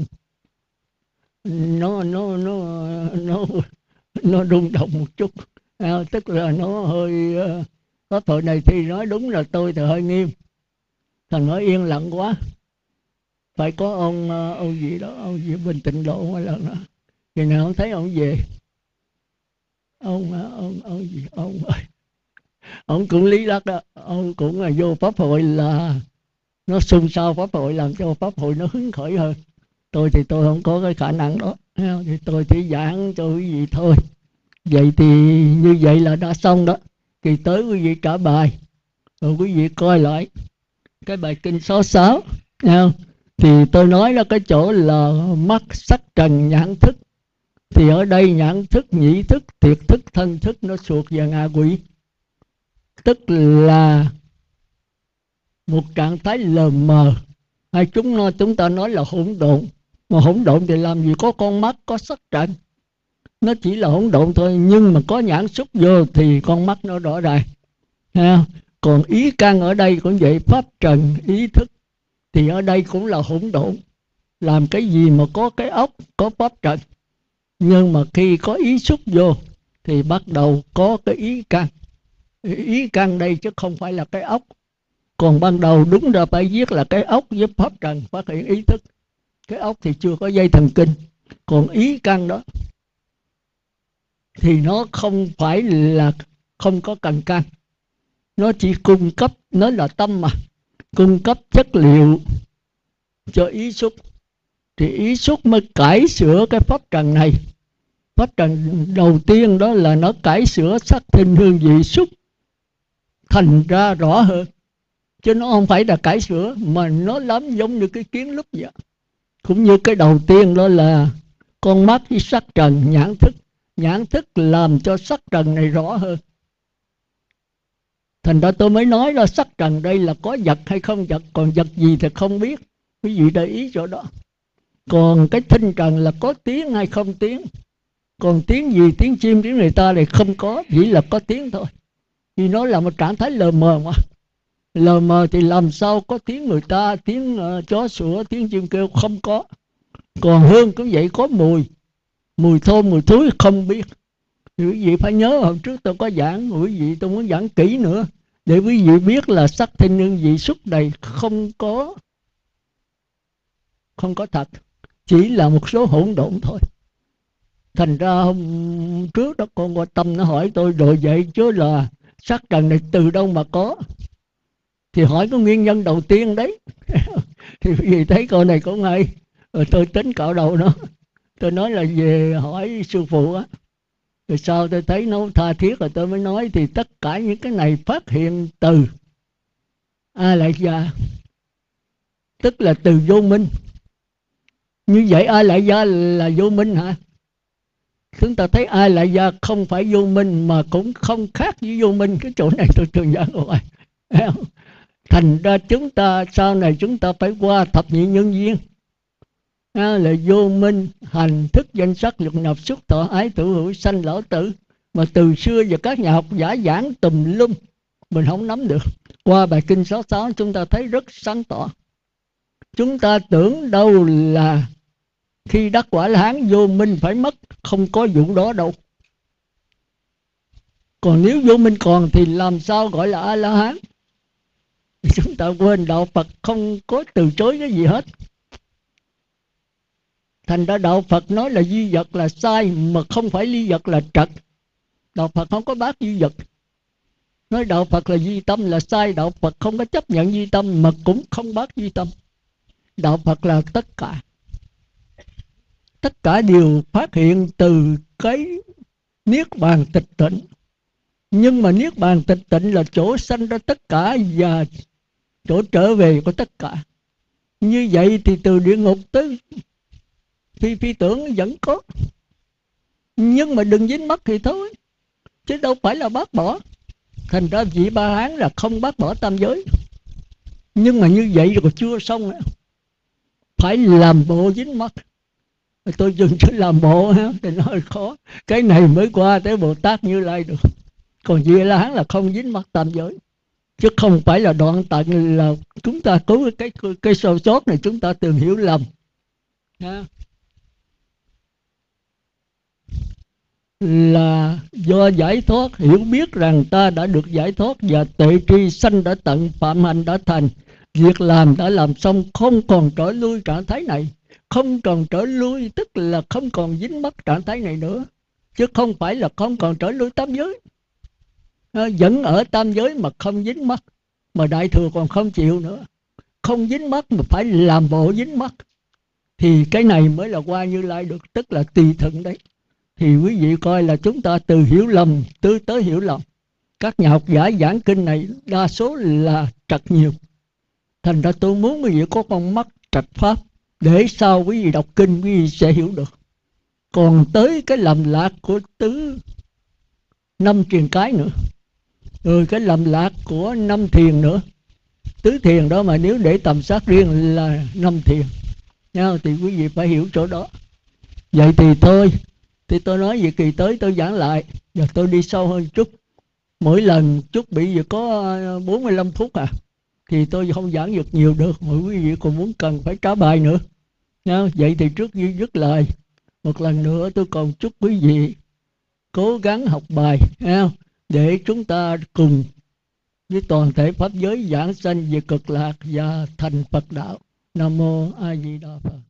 nó nó nó nó nó rung động một chút. À, tức là nó hơi uh, pháp hội này thì nói đúng là tôi thì hơi nghiêm, thành nói yên lặng quá. Phải có ông uh, ông gì đó, ông gì Bình Tịnh Độ một lần đó. Khi nào không thấy ông về, ông ông ông gì ông ơi, ông cũng lý lắc đó, ông cũng là vô pháp hội là nó xung sao pháp hội, làm cho pháp hội nó hứng khởi hơn. Tôi thì tôi không có cái khả năng đó, thì tôi chỉ giảng cho quý vị thôi. Vậy thì như vậy là đã xong đó. Kỳ tới quý vị trả bài, rồi quý vị coi lại cái bài kinh số sáu. Thì tôi nói là cái chỗ là mắt sắc trần nhãn thức. Thì ở đây nhãn thức, nhĩ thức, thiệt thức, thân thức nó thuộc về ngạ quỷ. Tức là một trạng thái lờ mờ, hay chúng nó chúng ta nói là hỗn độn. Mà hỗn độn thì làm gì có con mắt, có sắc trần. Nó chỉ là hỗn độn thôi, nhưng mà có nhãn xúc vô thì con mắt nó rõ ràng. Còn ý căn ở đây cũng vậy, pháp trần, ý thức. Thì ở đây cũng là hỗn độn. Làm cái gì mà có cái ốc, có pháp trần. Nhưng mà khi có ý xúc vô thì bắt đầu có cái ý căn. Ý căn đây chứ không phải là cái ốc. Còn ban đầu đúng ra phải viết là cái ốc với pháp trần phát hiện ý thức. Cái ốc thì chưa có dây thần kinh. Còn ý căn đó thì nó không phải là không có cần căn. Nó chỉ cung cấp, nó là tâm mà, cung cấp chất liệu cho ý xúc. Thì ý xúc mới cải sửa cái pháp trần này. Pháp trần đầu tiên đó là nó cải sửa sắc thinh hương vị xúc thành ra rõ hơn. Chứ nó không phải là cải sửa, mà nó lắm giống như cái kiến lúc vậy. Cũng như cái đầu tiên đó là con mắt với sắc trần, nhãn thức. Nhãn thức làm cho sắc trần này rõ hơn. Thành ra tôi mới nói là sắc trần đây là có vật hay không vật. Còn vật gì thì không biết. Quý vị để ý chỗ đó. Còn cái thinh trần là có tiếng hay không tiếng. Còn tiếng gì, tiếng chim, tiếng người ta thì không có, chỉ là có tiếng thôi. Vì nó là một trạng thái lờ mờ mà. Lờ mờ thì làm sao có tiếng người ta, tiếng uh, chó sủa, tiếng chim kêu, không có. Còn hương cũng vậy, có mùi. Mùi thơm, mùi thúi không biết. Thì quý vị phải nhớ hôm trước tôi có giảng, quý vị tôi muốn giảng kỹ nữa. Để quý vị biết là sắc thinh hương vị xúc này không có Không có thật. Chỉ là một số hỗn độn thôi. Thành ra hôm trước đó con qua Tâm nó hỏi tôi rồi vậy chứ là sắc trần này từ đâu mà có. Thì hỏi có nguyên nhân đầu tiên đấy. Thì vì thấy câu này cũng hay. Rồi tôi tính cạo đầu nó. Tôi nói là về hỏi sư phụ á. Rồi sau tôi thấy nó tha thiết rồi tôi mới nói. Thì tất cả những cái này phát hiện từ A Lại Gia, tức là từ vô minh. Như vậy A Lại Gia là vô minh hả? Chúng ta thấy A Lại Gia không phải vô minh, mà cũng không khác với vô minh. Cái chỗ này tôi thường giảng hoài. Thành ra chúng ta sau này chúng ta phải qua thập nhị nhân duyên. À, là vô minh, hành, thức, danh sắc, lục nạp, xúc, thọ, ái, tử, hữu, sanh, lão, tử. Mà từ xưa giờ các nhà học giả giảng tùm lum, mình không nắm được. Qua bài kinh sáu sáu chúng ta thấy rất sáng tỏ. Chúng ta tưởng đâu là khi đắc quả La-hán vô minh phải mất. Không có vụ đó đâu. Còn nếu vô minh còn thì làm sao gọi là A-la-hán? Chúng ta quên đạo Phật không có từ chối cái gì hết. Thành ra đạo Phật nói là duy vật là sai, mà không phải ly vật là trật. Đạo Phật không có bác duy vật. Nói đạo Phật là duy tâm là sai. Đạo Phật không có chấp nhận duy tâm, mà cũng không bác duy tâm. Đạo Phật là tất cả. Tất cả đều phát hiện từ cái niết bàn tịch tịnh. Nhưng mà niết bàn tịch tịnh là chỗ sanh ra tất cả và chỗ trở về của tất cả. Như vậy thì từ địa ngục tới phi phi tưởng vẫn có. Nhưng mà đừng dính mắc thì thôi, chứ đâu phải là bác bỏ. Thành ra vị Ba Hán là không bác bỏ tam giới. Nhưng mà như vậy rồi chưa xong nữa. Phải làm bộ dính mắc. Tôi dừng cho làm bộ ha, thì nó hơi khó. Cái này mới qua tới Bồ Tát Như Lai được. Còn vị La Hán là không dính mắc tam giới, chứ không phải là đoạn tận là chúng ta cứu cái cái, cái sâu sót này chúng ta từng hiểu lầm ha. Là do giải thoát, hiểu biết rằng ta đã được giải thoát và tệ tri sanh đã tận, phạm hạnh đã thành, việc làm đã làm xong, không còn trở lui trạng thái này. Không còn trở lui tức là không còn dính mắc trạng thái này nữa, chứ không phải là không còn trở lui tam giới. À, vẫn ở tam giới mà không dính mắc. Mà Đại Thừa còn không chịu nữa. Không dính mắc mà phải làm bộ dính mắc, thì cái này mới là qua Như Lai được, tức là tùy thuận đấy. Thì quý vị coi là chúng ta từ hiểu lầm tới tới hiểu lầm. Các nhà học giả giảng kinh này đa số là trật nhiều. Thành ra tôi muốn quý vị có con mắt trật pháp, để sau quý vị đọc kinh quý vị sẽ hiểu được. Còn tới cái lầm lạc của tứ năm truyền cái nữa, rồi cái lầm lạc của năm thiền nữa. Tứ thiền đó mà nếu để tầm sát riêng là năm thiền nha, thì quý vị phải hiểu chỗ đó. Vậy thì thôi, thì tôi nói về kỳ tới tôi giảng lại. Giờ tôi đi sâu hơn chút. Mỗi lần chút bị gì có bốn mươi lăm phút à, thì tôi không giảng được nhiều được. Mọi quý vị còn muốn cần phải trả bài nữa nha. Vậy thì trước khi dứt lời, một lần nữa tôi còn chúc quý vị cố gắng học bài nha, để chúng ta cùng với toàn thể pháp giới giảng sanh về cực lạc và thành Phật đạo. Nam mô A Di Đà Phật.